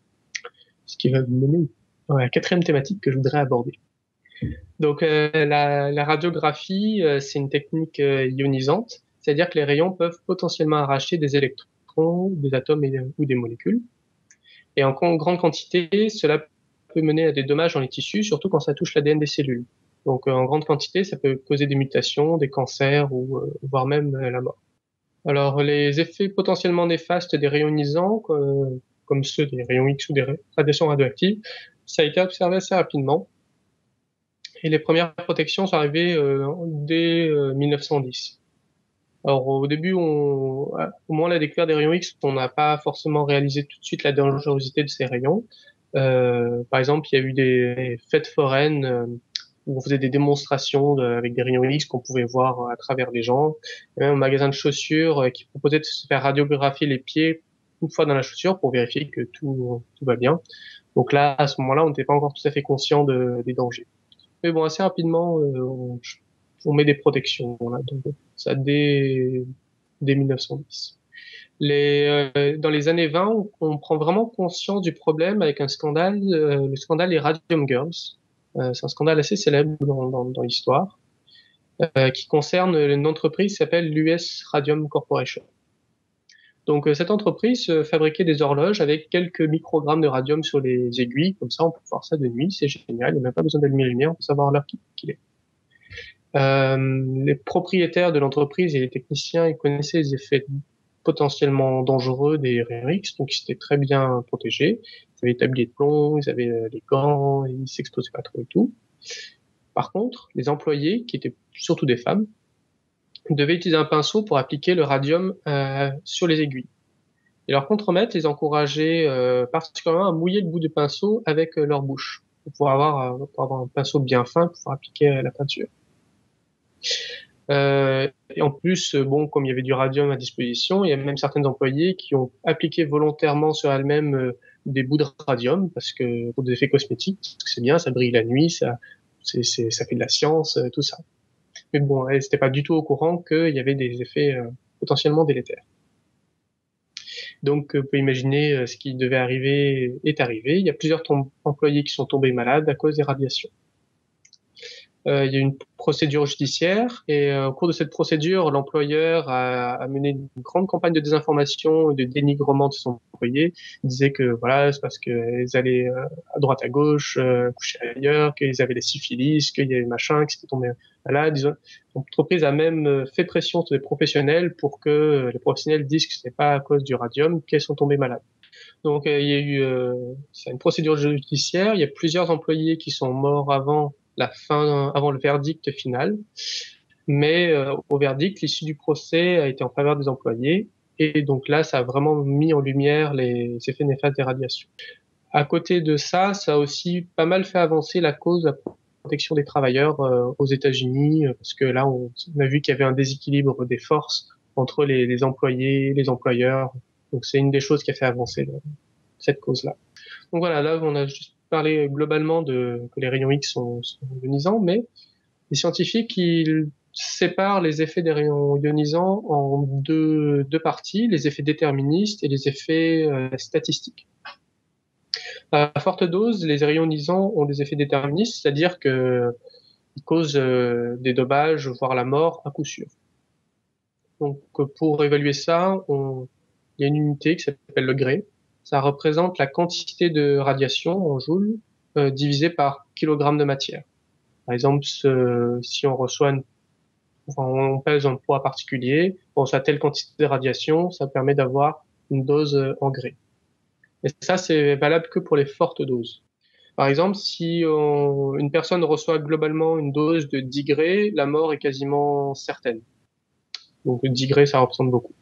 Ce qui va me mener à la quatrième thématique que je voudrais aborder. Donc euh, la, la radiographie, euh, c'est une technique euh, ionisante, c'est-à-dire que les rayons peuvent potentiellement arracher des électrons, des atomes et, ou des molécules. Et en grande quantité, cela peut mener à des dommages dans les tissus, surtout quand ça touche l'A D N des cellules. Donc euh, en grande quantité, ça peut causer des mutations, des cancers ou euh, voire même euh, la mort. Alors les effets potentiellement néfastes des rayons ionisants, euh, comme ceux des rayons X ou des radiations radioactives, ça a été observé assez rapidement. Et les premières protections sont arrivées euh, dès euh, mille neuf cent dix. Alors au début, on, au moment de la découverte des rayons X, on n'a pas forcément réalisé tout de suite la dangerosité de ces rayons. Euh, par exemple, il y a eu des fêtes foraines euh, où on faisait des démonstrations de, avec des rayons X qu'on pouvait voir à travers les gens. Il y a même un magasin de chaussures euh, qui proposait de se faire radiographier les pieds une fois dans la chaussure pour vérifier que tout, tout va bien. Donc là, à ce moment-là, on n'était pas encore tout à fait conscient de, des dangers. Mais bon, assez rapidement, euh, on, on met des protections. Voilà, donc ça dès, dès mille neuf cent dix. Les, euh, dans les années vingt, on, on prend vraiment conscience du problème avec un scandale, euh, le scandale des Radium Girls. Euh, c'est un scandale assez célèbre dans, dans, dans l'histoire, euh, qui concerne une entreprise qui s'appelle l'U S Radium Corporation. Donc euh, cette entreprise euh, fabriquait des horloges avec quelques microgrammes de radium sur les aiguilles, comme ça on peut voir ça de nuit, c'est génial, il n'y a même pas besoin d'allumer la lumière, on peut savoir l'heure qu'il est. Euh, les propriétaires de l'entreprise et les techniciens, ils connaissaient les effets potentiellement dangereux des rayons X, donc ils étaient très bien protégés. Ils avaient les tabliers de plomb, ils avaient euh, les gants, ils s'exposaient pas trop et tout. Par contre, les employés, qui étaient surtout des femmes, devaient utiliser un pinceau pour appliquer le radium euh, sur les aiguilles. Et leurs contremaîtres les encourageaient euh, particulièrement à mouiller le bout du pinceau avec euh, leur bouche, pour pouvoir avoir, euh, pour avoir un pinceau bien fin pour pouvoir appliquer euh, la peinture. Euh, et en plus, euh, bon, comme il y avait du radium à disposition, il y a même certains employés qui ont appliqué volontairement sur elles-mêmes euh, des bouts de radium parce que pour des effets cosmétiques, parce que c'est bien, ça brille la nuit, ça, c'est, c'est, ça fait de la science, euh, tout ça. Mais bon, elles n'étaient pas du tout au courant qu'il y avait des effets euh, potentiellement délétères. Donc, euh, vous pouvez imaginer euh, ce qui devait arriver est arrivé. Il y a plusieurs employés qui sont tombés malades à cause des radiations. Euh, il y a une procédure judiciaire et euh, au cours de cette procédure, l'employeur a, a mené une grande campagne de désinformation et de dénigrement de son employé. Il disait que voilà, c'est parce qu'ils allaient euh, à droite à gauche, euh, coucher ailleurs, qu'ils avaient les syphilis, qu'il y avait machin, qu'ils étaient tombés malades. L'entreprise a même fait pression sur les professionnels pour que les professionnels disent que ce n'est pas à cause du radium qu'elles sont tombées malades. Donc euh, il y a eu euh, c'est une procédure judiciaire. Il y a plusieurs employés qui sont morts avant la fin, avant le verdict final. Mais euh, au verdict, l'issue du procès a été en faveur des employés. Et donc là, ça a vraiment mis en lumière les effets néfastes des radiations. À côté de ça, ça a aussi pas mal fait avancer la cause de la protection des travailleurs euh, aux États-Unis, parce que là, on, on a vu qu'il y avait un déséquilibre des forces entre les, les employés, les employeurs. Donc c'est une des choses qui a fait avancer le, cette cause-là. Donc voilà, là, on a juste parler globalement de que les rayons X sont, sont ionisants, mais les scientifiques ils séparent les effets des rayons ionisants en deux, deux parties, les effets déterministes et les effets euh, statistiques. À forte dose, les rayons ionisants ont des effets déterministes, c'est-à-dire que ils causent euh, des dommages, voire la mort à coup sûr. Donc pour évaluer ça, on, il y a une unité qui s'appelle le Gray. Ça représente la quantité de radiation en joules euh, divisé par kilogramme de matière. Par exemple, ce, si on reçoit, une, enfin, on pèse un poids particulier, on reçoit telle quantité de radiation, ça permet d'avoir une dose en Gray. Et ça, c'est valable que pour les fortes doses. Par exemple, si on, une personne reçoit globalement une dose de dix Gray, la mort est quasiment certaine. Donc dix Gray, ça représente beaucoup.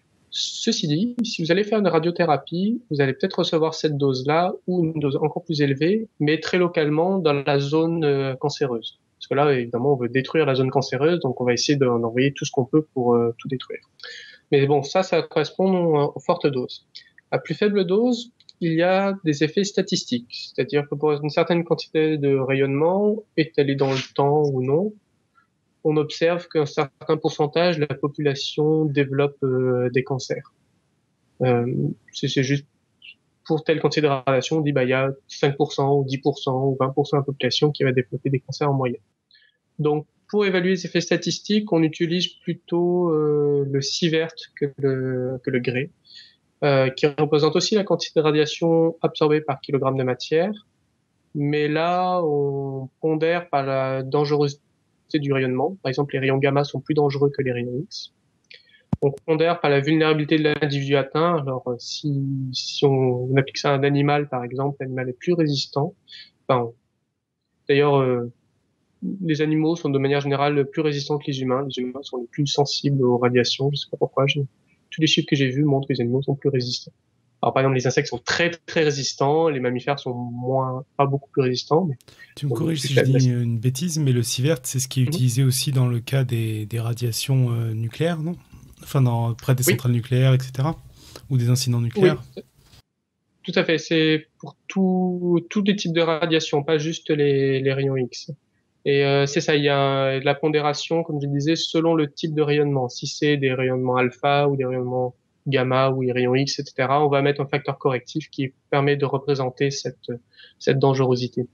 Ceci dit, si vous allez faire une radiothérapie, vous allez peut-être recevoir cette dose-là ou une dose encore plus élevée, mais très localement dans la zone euh, cancéreuse. Parce que là, évidemment, on veut détruire la zone cancéreuse, donc on va essayer d'en envoyer tout ce qu'on peut pour euh, tout détruire. Mais bon, ça, ça correspond aux fortes doses. À plus faible dose, il y a des effets statistiques, c'est-à-dire que pour une certaine quantité de rayonnement, étalée dans le temps ou non, on observe qu'un certain pourcentage de la population développe euh, des cancers. Euh, c'est, c'est juste pour telle quantité de radiation, on dit bah il y a cinq pour cent ou dix pour cent ou vingt pour cent de la population qui va développer des cancers en moyenne. Donc pour évaluer les effets statistiques, on utilise plutôt euh, le sievert que le que le Gray, euh, qui représente aussi la quantité de radiation absorbée par kilogramme de matière. Mais là, on pondère par la dangerosité du rayonnement. Par exemple, les rayons gamma sont plus dangereux que les rayons X. On pondère par la vulnérabilité de l'individu atteint. Alors, si, si on, on applique ça à un animal, par exemple, l'animal est plus résistant. Enfin, d'ailleurs, euh, les animaux sont de manière générale plus résistants que les humains. Les humains sont les plus sensibles aux radiations. Je sais pas pourquoi. Je, tous les chiffres que j'ai vus montrent que les animaux sont plus résistants. Alors, par exemple, les insectes sont très, très résistants. Les mammifères sont moins, pas beaucoup plus résistants. Mais tu me corriges si je dis une bêtise, mais le sievert, c'est ce qui est mmh. utilisé aussi dans le cas des, des radiations euh, nucléaires, non? Enfin, dans, près des centrales oui. nucléaires, et cetera. Ou des incidents nucléaires. Oui. Tout à fait. C'est pour tout, tous les types de radiations, pas juste les, les rayons X. Et euh, c'est ça, il y a de la pondération, comme je disais, selon le type de rayonnement. Si c'est des rayonnements alpha ou des rayonnements gamma ou les rayons X, et cetera, on va mettre un facteur correctif qui permet de représenter cette, cette dangerosité.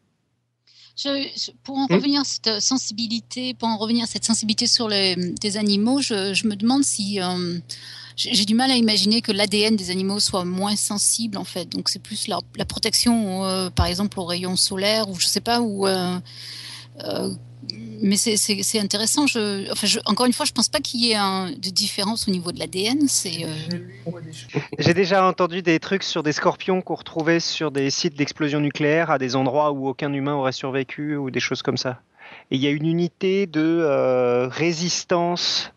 Je, pour en revenir à cette sensibilité, pour en revenir à cette sensibilité sur les, des animaux, je, je me demande si euh, j'ai du mal à imaginer que l'A D N des animaux soit moins sensible en fait. Donc c'est plus la, la protection, euh, par exemple, aux rayons solaires ou je sais pas où. Euh, euh, mais c'est, c'est, c'est intéressant. Je, enfin, je, encore une fois, je pense pas qu'il y ait un, de différence au niveau de l'A D N. C'est, euh... J'ai déjà entendu des trucs sur des scorpions qu'on retrouvait sur des sites d'explosion nucléaire à des endroits où aucun humain aurait survécu ou des choses comme ça. Et il y a une unité de euh, résistance,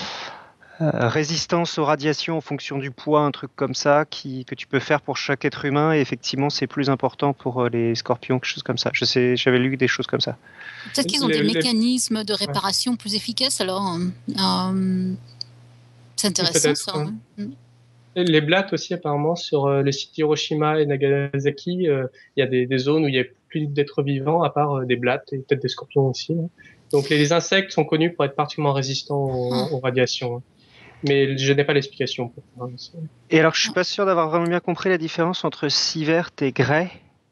euh, résistance aux radiations en fonction du poids, un truc comme ça, qui, que tu peux faire pour chaque être humain. Et effectivement, c'est plus important pour euh, les scorpions, quelque chose comme ça. Je sais, j'avais lu des choses comme ça. Peut-être qu'ils ont Les- des les- mécanismes de réparation plus efficaces. Alors, euh, c'est intéressant Peut-être, ça. ouais. Ouais. Les blattes aussi, apparemment, sur euh, les sites Hiroshima et Nagasaki, euh, il y a des, des zones où il n'y a plus d'êtres vivants, à part euh, des blattes et peut-être des scorpions aussi, hein. Donc les, les insectes sont connus pour être particulièrement résistants aux, Ah. aux radiations, hein. Mais je n'ai pas l'explication pour ça, hein. Et alors, je suis pas sûr d'avoir vraiment bien compris la différence entre sievert et Gray.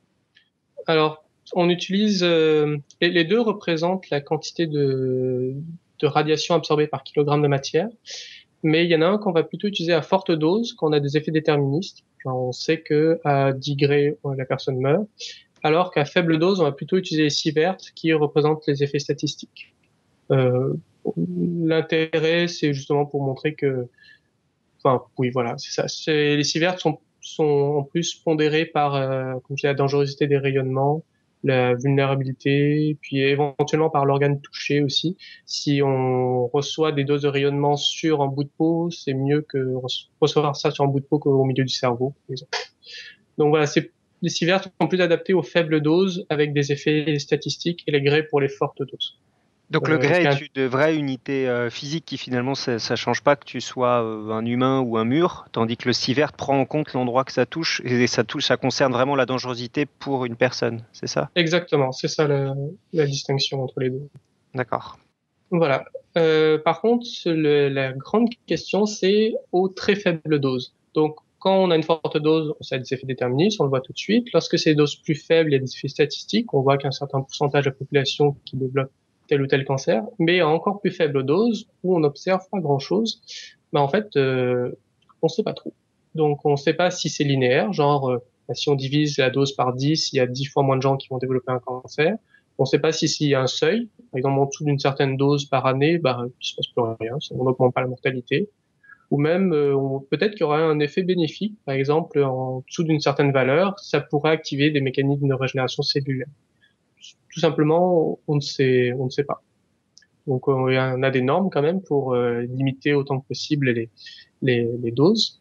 Alors, on utilise... euh, les, les deux représentent la quantité de, de radiation absorbée par kilogramme de matière. Mais il y en a un qu'on va plutôt utiliser à forte dose quand on a des effets déterministes. Genre, on sait que à dix degrés, la personne meurt. Alors qu'à faible dose, on va plutôt utiliser les sieverts qui représentent les effets statistiques. Euh, l'intérêt, c'est justement pour montrer que, enfin, oui, voilà, c'est ça. C'est, les sieverts sont, sont en plus pondérés par, euh, comme je dis, la dangerosité des rayonnements, la vulnérabilité, puis éventuellement par l'organe touché aussi. Si on reçoit des doses de rayonnement sur un bout de peau, c'est mieux que recevoir ça sur un bout de peau qu'au milieu du cerveau, par exemple. Donc voilà, c'est, les sieverts sont plus adaptés aux faibles doses avec des effets statistiques et les Gray pour les fortes doses. Donc le Euh, Gray c'est un- est une vraie unité euh, physique qui finalement ça, ça change pas que tu sois euh, un humain ou un mur, tandis que le sievert prend en compte l'endroit que ça touche et ça touche, ça concerne vraiment la dangerosité pour une personne, c'est ça? Exactement, c'est ça la, la distinction entre les deux. D'accord. Voilà. Euh, par contre, le, la grande question, c'est aux très faibles doses. Donc, quand on a une forte dose, ça a des effets déterministes, on le voit tout de suite. Lorsque c'est des doses plus faibles, il y a des effets statistiques. On voit qu'un certain pourcentage de la population qui développe tel ou tel cancer. Mais à encore plus faible dose, où on n'observe pas grand-chose, ben en fait, euh, on sait pas trop. Donc, on sait pas si c'est linéaire, genre euh, si on divise la dose par dix, il y a dix fois moins de gens qui vont développer un cancer. On ne sait pas si s'il y a un seuil, par exemple en dessous d'une certaine dose par année, bah, il se passe plus rien, on n'augmente pas la mortalité. Ou même, euh, on- peut-être qu'il y aura un effet bénéfique, par exemple en dessous d'une certaine valeur, ça pourrait activer des mécanismes de régénération cellulaire. Tout simplement, on ne sait, on ne sait pas. Donc on on a des normes quand même pour euh, limiter autant que possible les, les, les doses,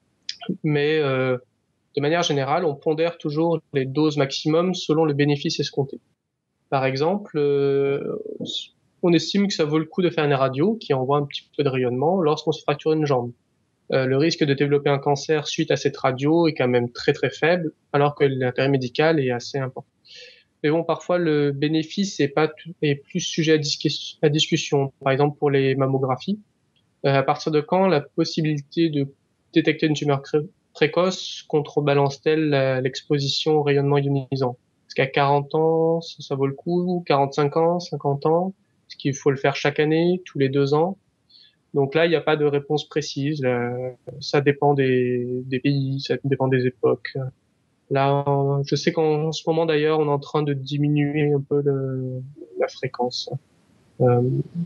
mais euh, de manière générale, on pondère toujours les doses maximum selon le bénéfice escompté. Par exemple, euh, on estime que ça vaut le coup de faire une radio qui envoie un petit peu de rayonnement lorsqu'on se fracture une jambe. Euh, le risque de développer un cancer suite à cette radio est quand même très très faible, alors que l'intérêt médical est assez important. Mais bon, parfois le bénéfice est pas tout- est plus sujet à, discus- à discussion. Par exemple, pour les mammographies, euh, à partir de quand la possibilité de détecter une tumeur cré- précoce contrebalance-t-elle la- l'exposition au rayonnement ionisant? Est-ce qu'à quarante ans, ça, ça vaut le coup? quarante-cinq ans, cinquante ans? Est-ce qu'il faut le faire chaque année, tous les deux ans? Donc là, il n'y a pas de réponse précise. Euh, ça dépend des, des pays, ça dépend des époques. Là, euh, je sais qu'en ce moment d'ailleurs, on est en train de diminuer un peu le, la fréquence. Euh,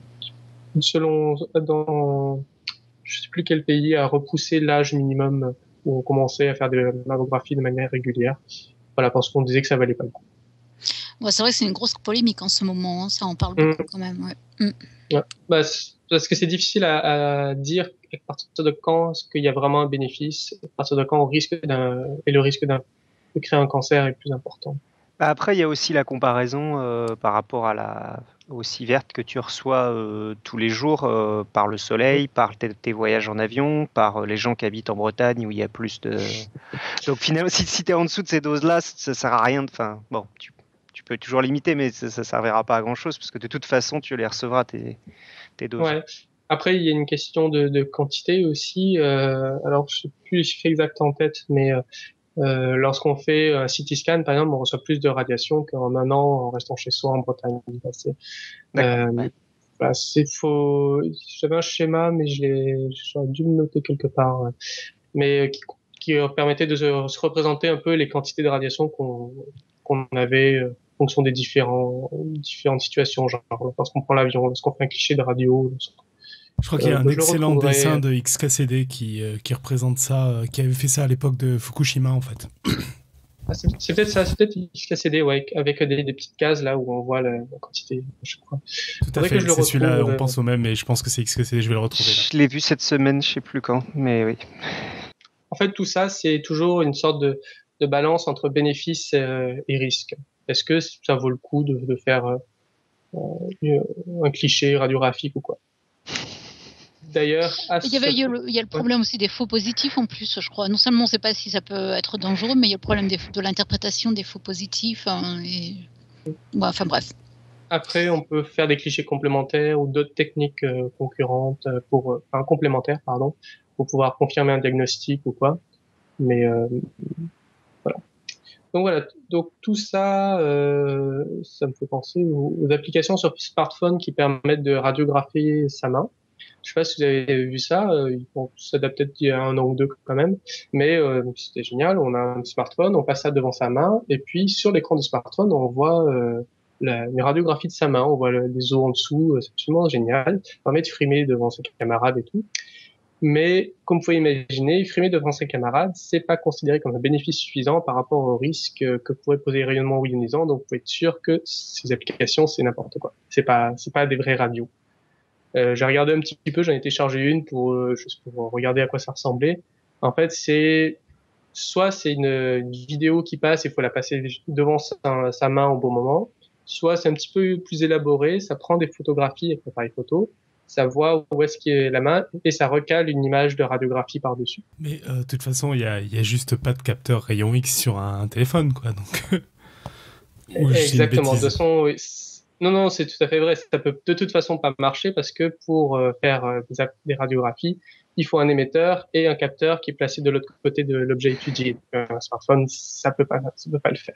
selon, dans, je sais plus quel pays a repoussé l'âge minimum où on commençait à faire des mammographies de manière régulière. Voilà, parce qu'on disait que ça valait pas le coup. Ouais, c'est vrai que c'est une grosse polémique en ce moment, hein. Ça en parle Mmh. beaucoup quand même. Ouais. Mmh. Ouais. Bah, parce que c'est difficile à, à dire à partir de quand est-ce qu'il y a vraiment un bénéfice, à partir de quand on risque d'un, et le risque d'un, de créer un cancer est plus important. Après, il y a aussi la comparaison euh, par rapport à la aux sieverts que tu reçois euh, tous les jours euh, par le soleil, par tes, tes voyages en avion, par euh, les gens qui habitent en Bretagne où il y a plus de. Donc finalement, si, si tu es en dessous de ces doses-là, ça sert à rien de. Enfin, bon, tu, tu peux toujours limiter, mais ça, ça servira pas à grand-chose parce que de toute façon, tu les recevras tes, tes doses. Ouais. Après, il y a une question de, de quantité aussi. Euh, alors, je sais plus le chiffre exact en tête, mais euh, lorsqu'on fait un C T scan, par exemple, on reçoit plus de radiation qu'en un an en restant chez soi en Bretagne. C'est, euh, Ouais. bah, c'est faux. J'avais un schéma, mais je l'ai, j'aurais dû le noter quelque part. Ouais. Mais qui, qui permettait de se, se représenter un peu les quantités de radiation qu'on qu'on avait fonction des différents, différentes situations, genre lorsqu'on prend l'avion, lorsqu'on fait un cliché de radio. Je crois qu'il y a euh, un excellent dessin de X K C D qui, euh, qui représente ça, euh, qui avait fait ça à l'époque de Fukushima, en fait. Ah, c'est, c'est peut-être ça, c'est peut-être X K C D, ouais, avec des, des petites cases là où on voit la, la quantité, je crois. Tout à fait, c'est celui-là, on euh... pense au même, mais je pense que c'est X K C D, je vais le retrouver là. Je l'ai vu cette semaine, je sais plus quand, mais oui. En fait, tout ça, c'est toujours une sorte de, de balance entre bénéfices euh, et risques. Est-ce que ça vaut le coup de, de faire euh, un cliché radiographique ou quoi? D'ailleurs, il y, avait, il, y a le, il y a le problème ouais. aussi des faux positifs en plus, je crois. Non seulement on ne sait pas si ça peut être dangereux, mais il y a le problème des, de l'interprétation des faux positifs. Hein, et... ouais, enfin bref. Après, on peut faire des clichés complémentaires ou d'autres techniques euh, concurrentes pour, euh, enfin complémentaires, pardon, pour pouvoir confirmer un diagnostic ou quoi. Mais euh, voilà. Donc voilà. Donc tout ça, euh, ça me fait penser aux, aux applications sur smartphone qui permettent de radiographier sa main. Je sais pas si vous avez vu ça, euh, bon, ça date peut-être il y a un an ou deux quand même, mais euh, c'était génial. On a un smartphone, on passe ça devant sa main, et puis sur l'écran du smartphone, on voit euh, la, une radiographie de sa main, on voit le, les os en dessous, c'est absolument génial. Ça permet de frimer devant ses camarades et tout. Mais comme vous pouvez imaginer, frimer devant ses camarades, c'est pas considéré comme un bénéfice suffisant par rapport au risque que pourrait poser les rayonnements ionisants. Donc, vous pouvez être sûr que ces applications, c'est n'importe quoi. C'est pas, c'est pas des vraies radios. Euh, j'ai regardé un petit peu, j'en ai téléchargé une pour euh, juste pour regarder à quoi ça ressemblait. En fait, c'est soit c'est une, une vidéo qui passe, il faut la passer devant sa, sa main au bon moment, soit c'est un petit peu plus élaboré, ça prend des photographies avec l'appareil photo, ça voit où est-ce qu'est la main et ça recale une image de radiographie par-dessus. Mais euh, de toute façon, il y a, y a juste pas de capteur rayon X sur un, un téléphone, quoi. Donc. Exactement. De toute façon, oui. Non, non, c'est tout à fait vrai. Ça peut de toute façon pas marcher parce que pour euh, faire euh, des, des radiographies, il faut un émetteur et un capteur qui est placé de l'autre côté de l'objet étudié. Un smartphone, ça peut pas, ça peut pas le faire.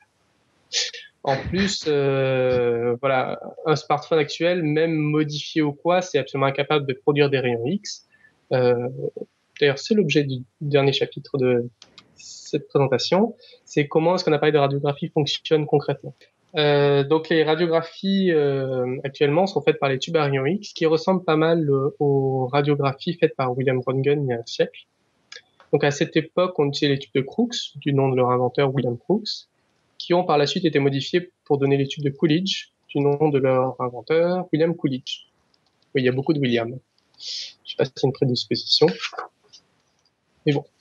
En plus, euh, voilà, un smartphone actuel, même modifié ou quoi, c'est absolument incapable de produire des rayons X. Euh, d'ailleurs, c'est l'objet du dernier chapitre de cette présentation. C'est comment est-ce qu'un appareil de radiographie fonctionne concrètement. Euh, donc les radiographies euh, actuellement sont faites par les tubes à rayons X qui ressemblent pas mal euh, aux radiographies faites par William Röntgen il y a un siècle. Donc à cette époque, on utilisait les tubes de Crookes, du nom de leur inventeur William Crookes, qui ont par la suite été modifiés pour donner les tubes de Coolidge, du nom de leur inventeur William Coolidge. Oui, il y a beaucoup de William. Je sais pas si c'est une prédisposition. Mais bon.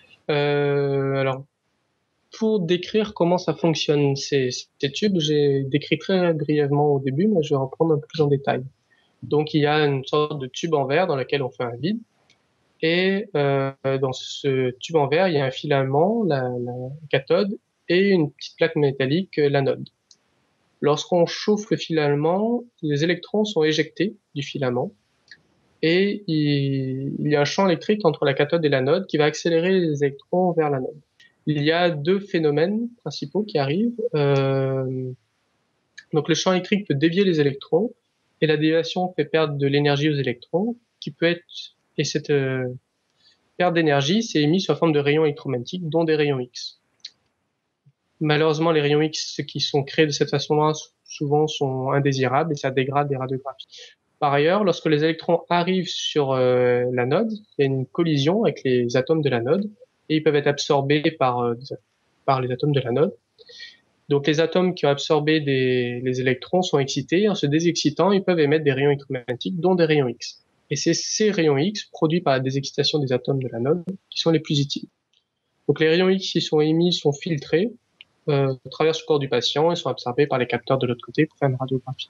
Euh, alors, pour décrire comment ça fonctionne, ces, ces tubes, j'ai décrit très brièvement au début, mais je vais reprendre un peu plus en détail. Donc, il y a une sorte de tube en verre dans lequel on fait un vide. Et euh, dans ce tube en verre, il y a un filament, la, la cathode, et une petite plaque métallique, l'anode. Lorsqu'on chauffe le filament, les électrons sont éjectés du filament. Et il, il y a un champ électrique entre la cathode et l'anode qui va accélérer les électrons vers l'anode. Il y a deux phénomènes principaux qui arrivent. Euh, donc le champ électrique peut dévier les électrons et la déviation fait perdre de l'énergie aux électrons, qui peut être et cette euh, perte d'énergie c'est émis sous la forme de rayons électromagnétiques, dont des rayons X. Malheureusement, les rayons X qui sont créés de cette façon-là souvent sont indésirables et ça dégrade les radiographies. Par ailleurs, lorsque les électrons arrivent sur euh, l'anode, il y a une collision avec les atomes de l'anode et ils peuvent être absorbés par, euh, par les atomes de l'anode. Donc les atomes qui ont absorbé des, les électrons sont excités. En se désexcitant, ils peuvent émettre des rayons électromagnétiques, dont des rayons X. Et c'est ces rayons X, produits par la désexcitation des atomes de l'anode, qui sont les plus utiles. Donc les rayons X qui sont émis sont filtrés, euh, traversent le corps du patient et sont absorbés par les capteurs de l'autre côté pour faire une radiographie.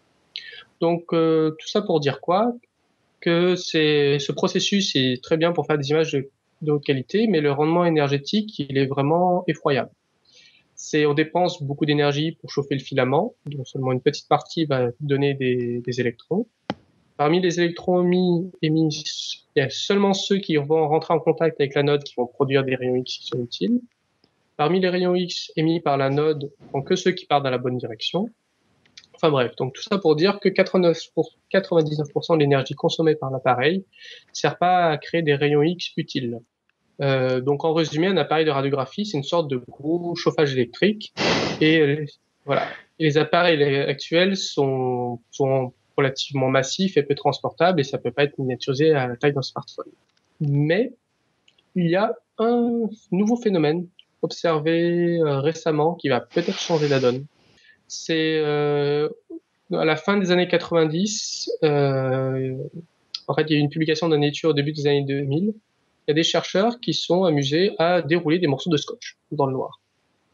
Donc euh, tout ça pour dire quoi? Que c'est, ce processus est très bien pour faire des images de, de haute qualité, mais le rendement énergétique, il est vraiment effroyable. C'est, on dépense beaucoup d'énergie pour chauffer le filament, dont seulement une petite partie va donner des, des électrons. Parmi les électrons émis, émis, il y a seulement ceux qui vont rentrer en contact avec l'anode qui vont produire des rayons X qui sont utiles. Parmi les rayons X émis par l'anode, il n'y a que ceux qui partent dans la bonne direction. Enfin bref, donc tout ça pour dire que quatre-vingt-dix-neuf pour cent de l'énergie consommée par l'appareil ne sert pas à créer des rayons X utiles. Euh, donc en résumé, un appareil de radiographie, c'est une sorte de gros chauffage électrique. Et euh, voilà. les appareils actuels sont, sont relativement massifs et peu transportables et ça peut pas être miniaturisé à la taille d'un smartphone. Mais il y a un nouveau phénomène observé euh, récemment qui va peut-être changer la donne. C'est euh, à la fin des années quatre-vingt-dix, euh, en fait, il y a eu une publication d'une étude au début des années deux mille. Il y a des chercheurs qui sont amusés à dérouler des morceaux de scotch dans le noir.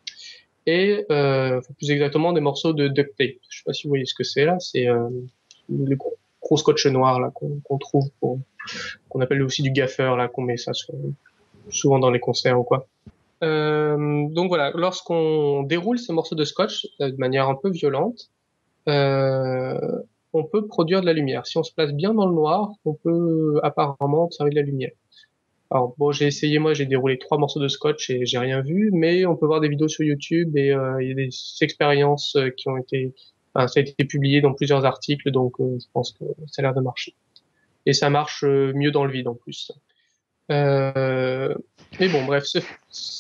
Et euh, plus exactement des morceaux de duct tape. Je sais pas si vous voyez ce que c'est là. C'est euh, le gros, gros scotch noir là qu'on qu'on trouve, pour, qu'on appelle aussi du gaffer là, qu'on met ça sur, souvent dans les concerts ou quoi. Euh, donc voilà, lorsqu'on déroule ces morceaux de scotch euh, de manière un peu violente, euh, on peut produire de la lumière. Si on se place bien dans le noir, on peut apparemment observer de la lumière. Alors bon, j'ai essayé, moi j'ai déroulé trois morceaux de scotch et j'ai rien vu, mais on peut voir des vidéos sur YouTube et euh, il y a des expériences qui ont été, enfin, ça a été publié dans plusieurs articles, donc euh, je pense que ça a l'air de marcher. Et ça marche mieux dans le vide en plus. Euh, mais bon, bref, ce,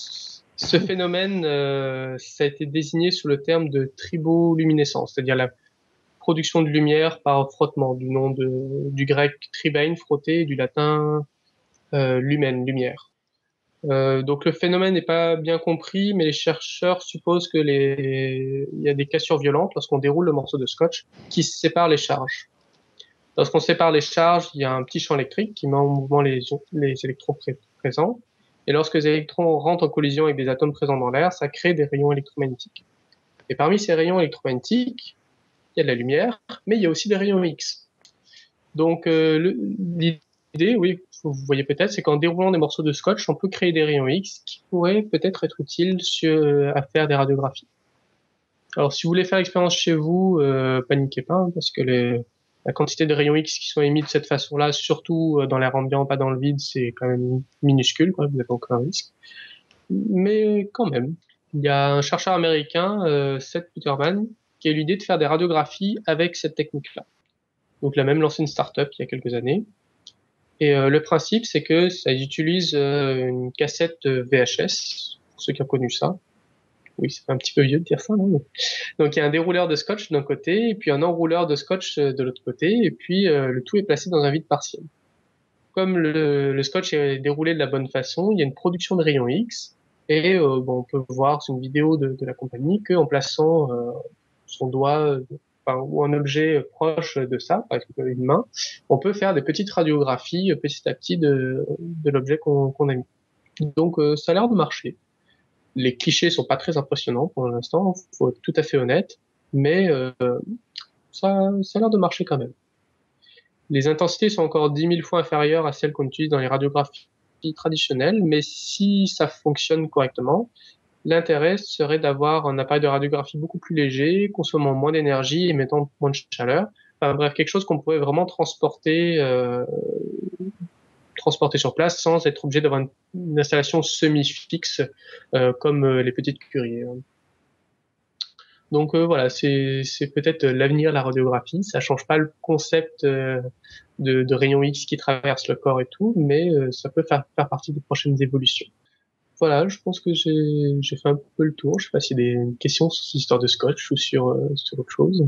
ce phénomène, euh, ça a été désigné sous le terme de triboluminescence, c'est-à-dire la production de lumière par frottement, du nom de, du grec tribein, frotter, du latin euh, lumen, lumière. Euh, donc le phénomène n'est pas bien compris, mais les chercheurs supposent que les, il y a des cassures violentes lorsqu'on déroule le morceau de scotch qui sépare les charges. Lorsqu'on sépare les charges, il y a un petit champ électrique qui met en mouvement les, les électrons pré présents. Et lorsque les électrons rentrent en collision avec des atomes présents dans l'air, ça crée des rayons électromagnétiques. Et parmi ces rayons électromagnétiques, il y a de la lumière, mais il y a aussi des rayons X. Donc euh, l'idée, oui, vous voyez peut-être, c'est qu'en déroulant des morceaux de scotch, on peut créer des rayons X qui pourraient peut-être être utiles sur, à faire des radiographies. Alors si vous voulez faire l'expérience chez vous, euh, paniquez pas, hein, parce que les, la quantité de rayons X qui sont émis de cette façon-là, surtout dans l'air ambiant, pas dans le vide, c'est quand même minuscule, quoi, vous n'avez aucun risque. Mais quand même, il y a un chercheur américain, euh, Seth Peterman, qui a eu l'idée de faire des radiographies avec cette technique-là. Donc il a même lancé une start-up il y a quelques années. Et euh, le principe, c'est que ça utilise euh, une cassette V H S, pour ceux qui ont connu ça. Oui, c'est un petit peu vieux de dire ça, non? Donc il y a un dérouleur de scotch d'un côté, et puis un enrouleur de scotch de l'autre côté, et puis euh, le tout est placé dans un vide partiel. Comme le, le scotch est déroulé de la bonne façon, il y a une production de rayons X, et euh, bon, on peut voir sur une vidéo de, de la compagnie qu'en plaçant euh, son doigt enfin, ou un objet proche de ça, par exemple une main, on peut faire des petites radiographies petit à petit de, de l'objet qu'on qu'on a mis. Donc euh, ça a l'air de marcher. Les clichés sont pas très impressionnants pour l'instant, faut être tout à fait honnête, mais euh, ça, ça a l'air de marcher quand même. Les intensités sont encore dix mille fois inférieures à celles qu'on utilise dans les radiographies traditionnelles, mais si ça fonctionne correctement, l'intérêt serait d'avoir un appareil de radiographie beaucoup plus léger, consommant moins d'énergie et émettant moins de chaleur. Enfin, bref, quelque chose qu'on pourrait vraiment transporter, euh, transporter sur place sans être obligé d'avoir une, une installation semi-fixe euh, comme euh, les petites curies. Donc euh, voilà, c'est peut-être l'avenir de la radiographie. Ça change pas le concept euh, de, de rayons X qui traversent le corps et tout, mais euh, ça peut faire, faire partie des prochaines évolutions. Voilà, je pense que j'ai fait un peu le tour. Je sais pas s'il y a des questions sur cette histoire de scotch ou sur, euh, sur autre chose.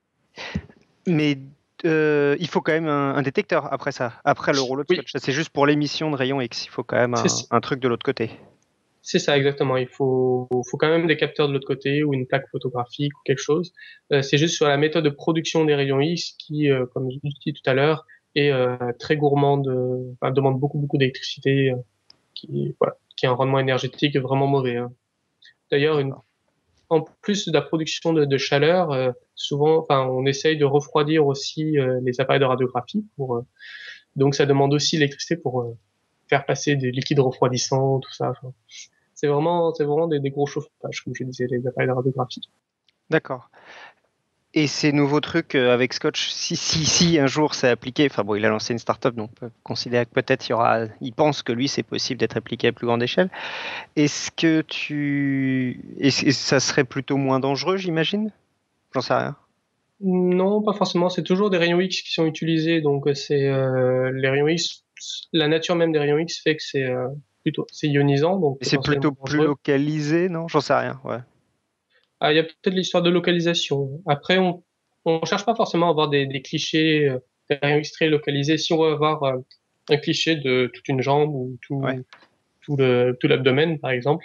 Mais euh, il faut quand même un, un détecteur après ça, après le rouleau de oui. scotch. C'est juste pour l'émission de rayons X. Il faut quand même un, un truc de l'autre côté. C'est ça, exactement. Il faut, faut quand même des capteurs de l'autre côté ou une plaque photographique ou quelque chose. Euh, c'est juste sur la méthode de production des rayons X qui, euh, comme je l'ai dit tout à l'heure, est euh, très gourmande, euh, enfin, demande beaucoup, beaucoup d'électricité, euh, qui, voilà, qui a un rendement énergétique vraiment mauvais. Hein. D'ailleurs, une, en plus de la production de, de chaleur, euh, souvent, enfin, on essaye de refroidir aussi euh, les appareils de radiographie. Pour, euh, donc, ça demande aussi l'électricité pour euh, faire passer des liquides refroidissants, tout ça. Enfin, c'est vraiment, c'est vraiment des, des gros chauffages, comme je disais, les appareils de radiographie. D'accord. Et ces nouveaux trucs avec Scotch, si, si, si un jour c'est appliqué, enfin bon, il a lancé une start-up, donc on peut considérer que peut-être il y aura, il pense que lui c'est possible d'être appliqué à plus grande échelle. Est-ce que tu, est-ce que ça serait plutôt moins dangereux, j'imagine? J'en sais rien. Non, pas forcément. C'est toujours des rayons X qui sont utilisés, donc c'est euh, les rayons X. La nature même des rayons X fait que c'est euh, plutôt, c'est ionisant, donc. C'est plutôt plus localisé, non? J'en sais rien. Ouais. Ah, il y a peut-être l'histoire de localisation. Après, on on cherche pas forcément à avoir des, des clichés euh, enregistrés, localisés. Si on veut avoir euh, un cliché de toute une jambe ou tout, Ouais. tout le tout l'abdomen, par exemple,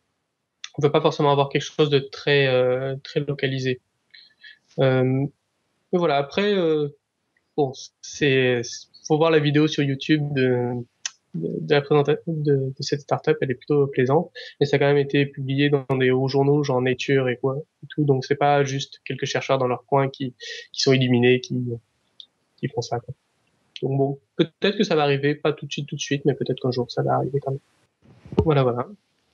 on peut pas forcément avoir quelque chose de très euh, très localisé. Euh, mais voilà. Après, euh, bon, c'est faut voir la vidéo sur YouTube de de, de la présentation de, de cette startup, elle est plutôt plaisante, mais ça a quand même été publié dans des hauts journaux, genre Nature et quoi, et tout, donc c'est pas juste quelques chercheurs dans leur coin qui, qui sont illuminés, qui, qui font ça, quoi. Donc bon, peut-être que ça va arriver, pas tout de suite, tout de suite, mais peut-être qu'un jour ça va arriver quand même. Voilà, voilà.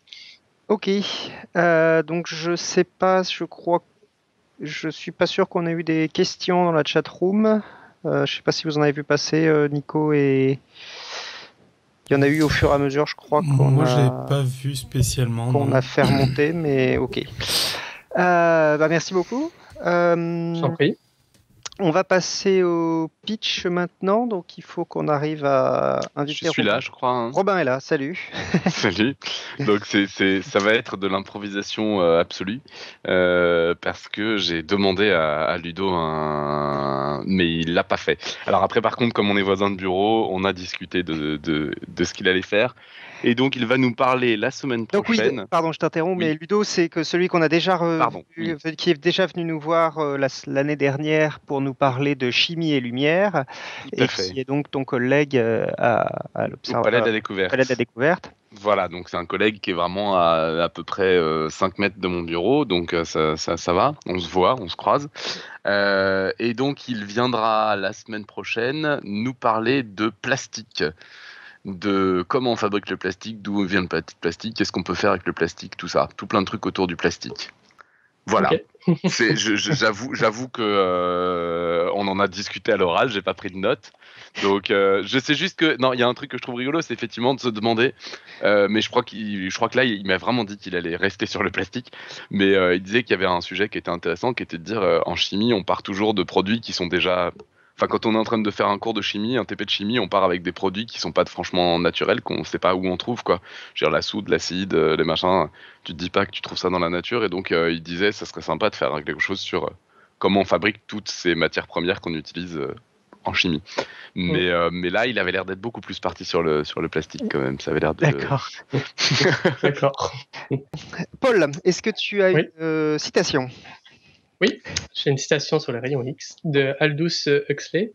Ok, euh, donc je sais pas, je crois, je suis pas sûr qu'on ait eu des questions dans la chat room. Euh, je sais pas si vous en avez vu passer, euh, Nico, et il y en a eu au fur et à mesure, je crois qu'on Moi, je l'ai a, pas vu spécialement. qu'on non. a fait remonter, mais ok. Euh, bah merci beaucoup. Euh, Je t'en prie. on va passer au pitch maintenant, donc il faut qu'on arrive à inviter Je suis Robin. là, je crois. hein. Robin est là, salut. Salut. Donc c'est, c'est, ça va être de l'improvisation euh, absolue euh, parce que j'ai demandé à, à Ludo un, mais il l'a pas fait. Alors après, par contre, comme on est voisins de bureau, on a discuté de de, de ce qu'il allait faire et donc il va nous parler la semaine Donc oui, prochaine. pardon, je t'interromps, Oui. mais Ludo, c'est que celui qu'on a déjà revu, Pardon, oui. qui est déjà venu nous voir euh, la- l'année dernière pour nous parler de chimie et lumière, Tout à et fait. qui est donc ton collègue euh, à, à Au l'Observa- Palais de la euh, Découverte. Palais de la Découverte. Voilà, donc c'est un collègue qui est vraiment à à peu près euh, cinq mètres de mon bureau, donc euh, ça, ça, ça va, on se voit, on se croise. Euh, et donc il viendra la semaine prochaine nous parler de plastique, de comment on fabrique le plastique, d'où vient le pla- plastique, qu'est-ce qu'on peut faire avec le plastique, tout ça, tout plein de trucs autour du plastique. Voilà. Ok. C'est, je- je- j'avoue, j'avoue que euh, on en a discuté à l'oral, j'ai pas pris de notes. Donc, euh, je sais juste que non, il y a un truc que je trouve rigolo, c'est effectivement de se demander. euh, mais je crois qu'il, je crois que là, il m'a vraiment dit qu'il allait rester sur le plastique. Mais euh, il disait qu'il y avait un sujet qui était intéressant, qui était de dire euh, en chimie, on part toujours de produits qui sont déjà. Enfin, quand on est en train de faire un cours de chimie, un T P de chimie, on part avec des produits qui sont pas de franchement naturels, qu'on sait pas où on trouve quoi. Je veux dire la soude, l'acide, euh, les machins. Tu te dis pas que tu trouves ça dans la nature. Et donc, euh, il disait, ça serait sympa de faire quelque chose sur euh, comment on fabrique toutes ces matières premières qu'on utilise euh, en chimie. Mais, euh, mais là, il avait l'air d'être beaucoup plus parti sur le, sur le plastique quand même. Ça avait l'air de. D'accord. D'accord. Paul, est-ce que tu as Oui. une euh, citation? Oui, j'ai une citation sur les rayons X de Aldous Huxley.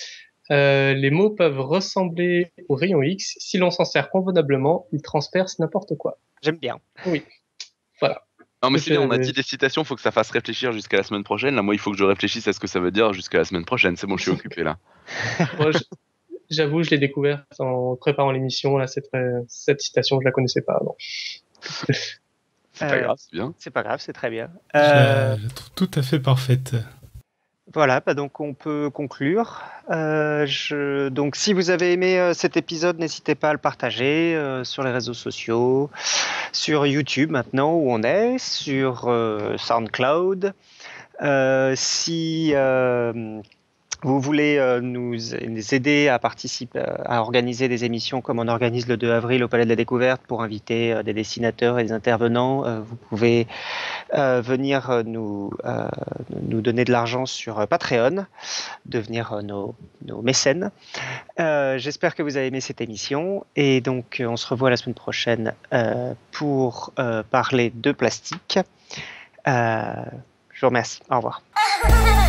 Euh, les mots peuvent ressembler aux rayons X. Si l'on s'en sert convenablement, ils transpercent n'importe quoi. J'aime bien. Oui, voilà. Non, mais c'est bien, on a Je- dit des citations, faut que ça fasse réfléchir jusqu'à la semaine prochaine. Là, moi, il faut que je réfléchisse à ce que ça veut dire jusqu'à la semaine prochaine. C'est bon, je suis occupé là. Moi, je- j'avoue, je l'ai découverte en préparant l'émission. Là, cette, euh, cette citation, je la connaissais pas avant. C'est pas Euh, grave, c'est bien. C'est pas grave, c'est très bien. Je, Euh, la, je la trouve tout à fait parfaite. Voilà, bah donc on peut conclure. Euh, je... Donc si vous avez aimé euh, cet épisode, n'hésitez pas à le partager euh, sur les réseaux sociaux, sur YouTube maintenant où on est, sur euh, SoundCloud. Euh, si euh, vous voulez euh, nous, nous aider à participer, à organiser des émissions comme on organise le deux avril au Palais de la Découverte pour inviter euh, des dessinateurs et des intervenants, euh, vous pouvez euh, venir euh, nous, euh, nous donner de l'argent sur euh, Patreon, devenir euh, nos, nos mécènes. Euh, J'espère que vous avez aimé cette émission et donc euh, on se revoit la semaine prochaine euh, pour euh, parler de plastique. Euh, je vous remercie. Au revoir.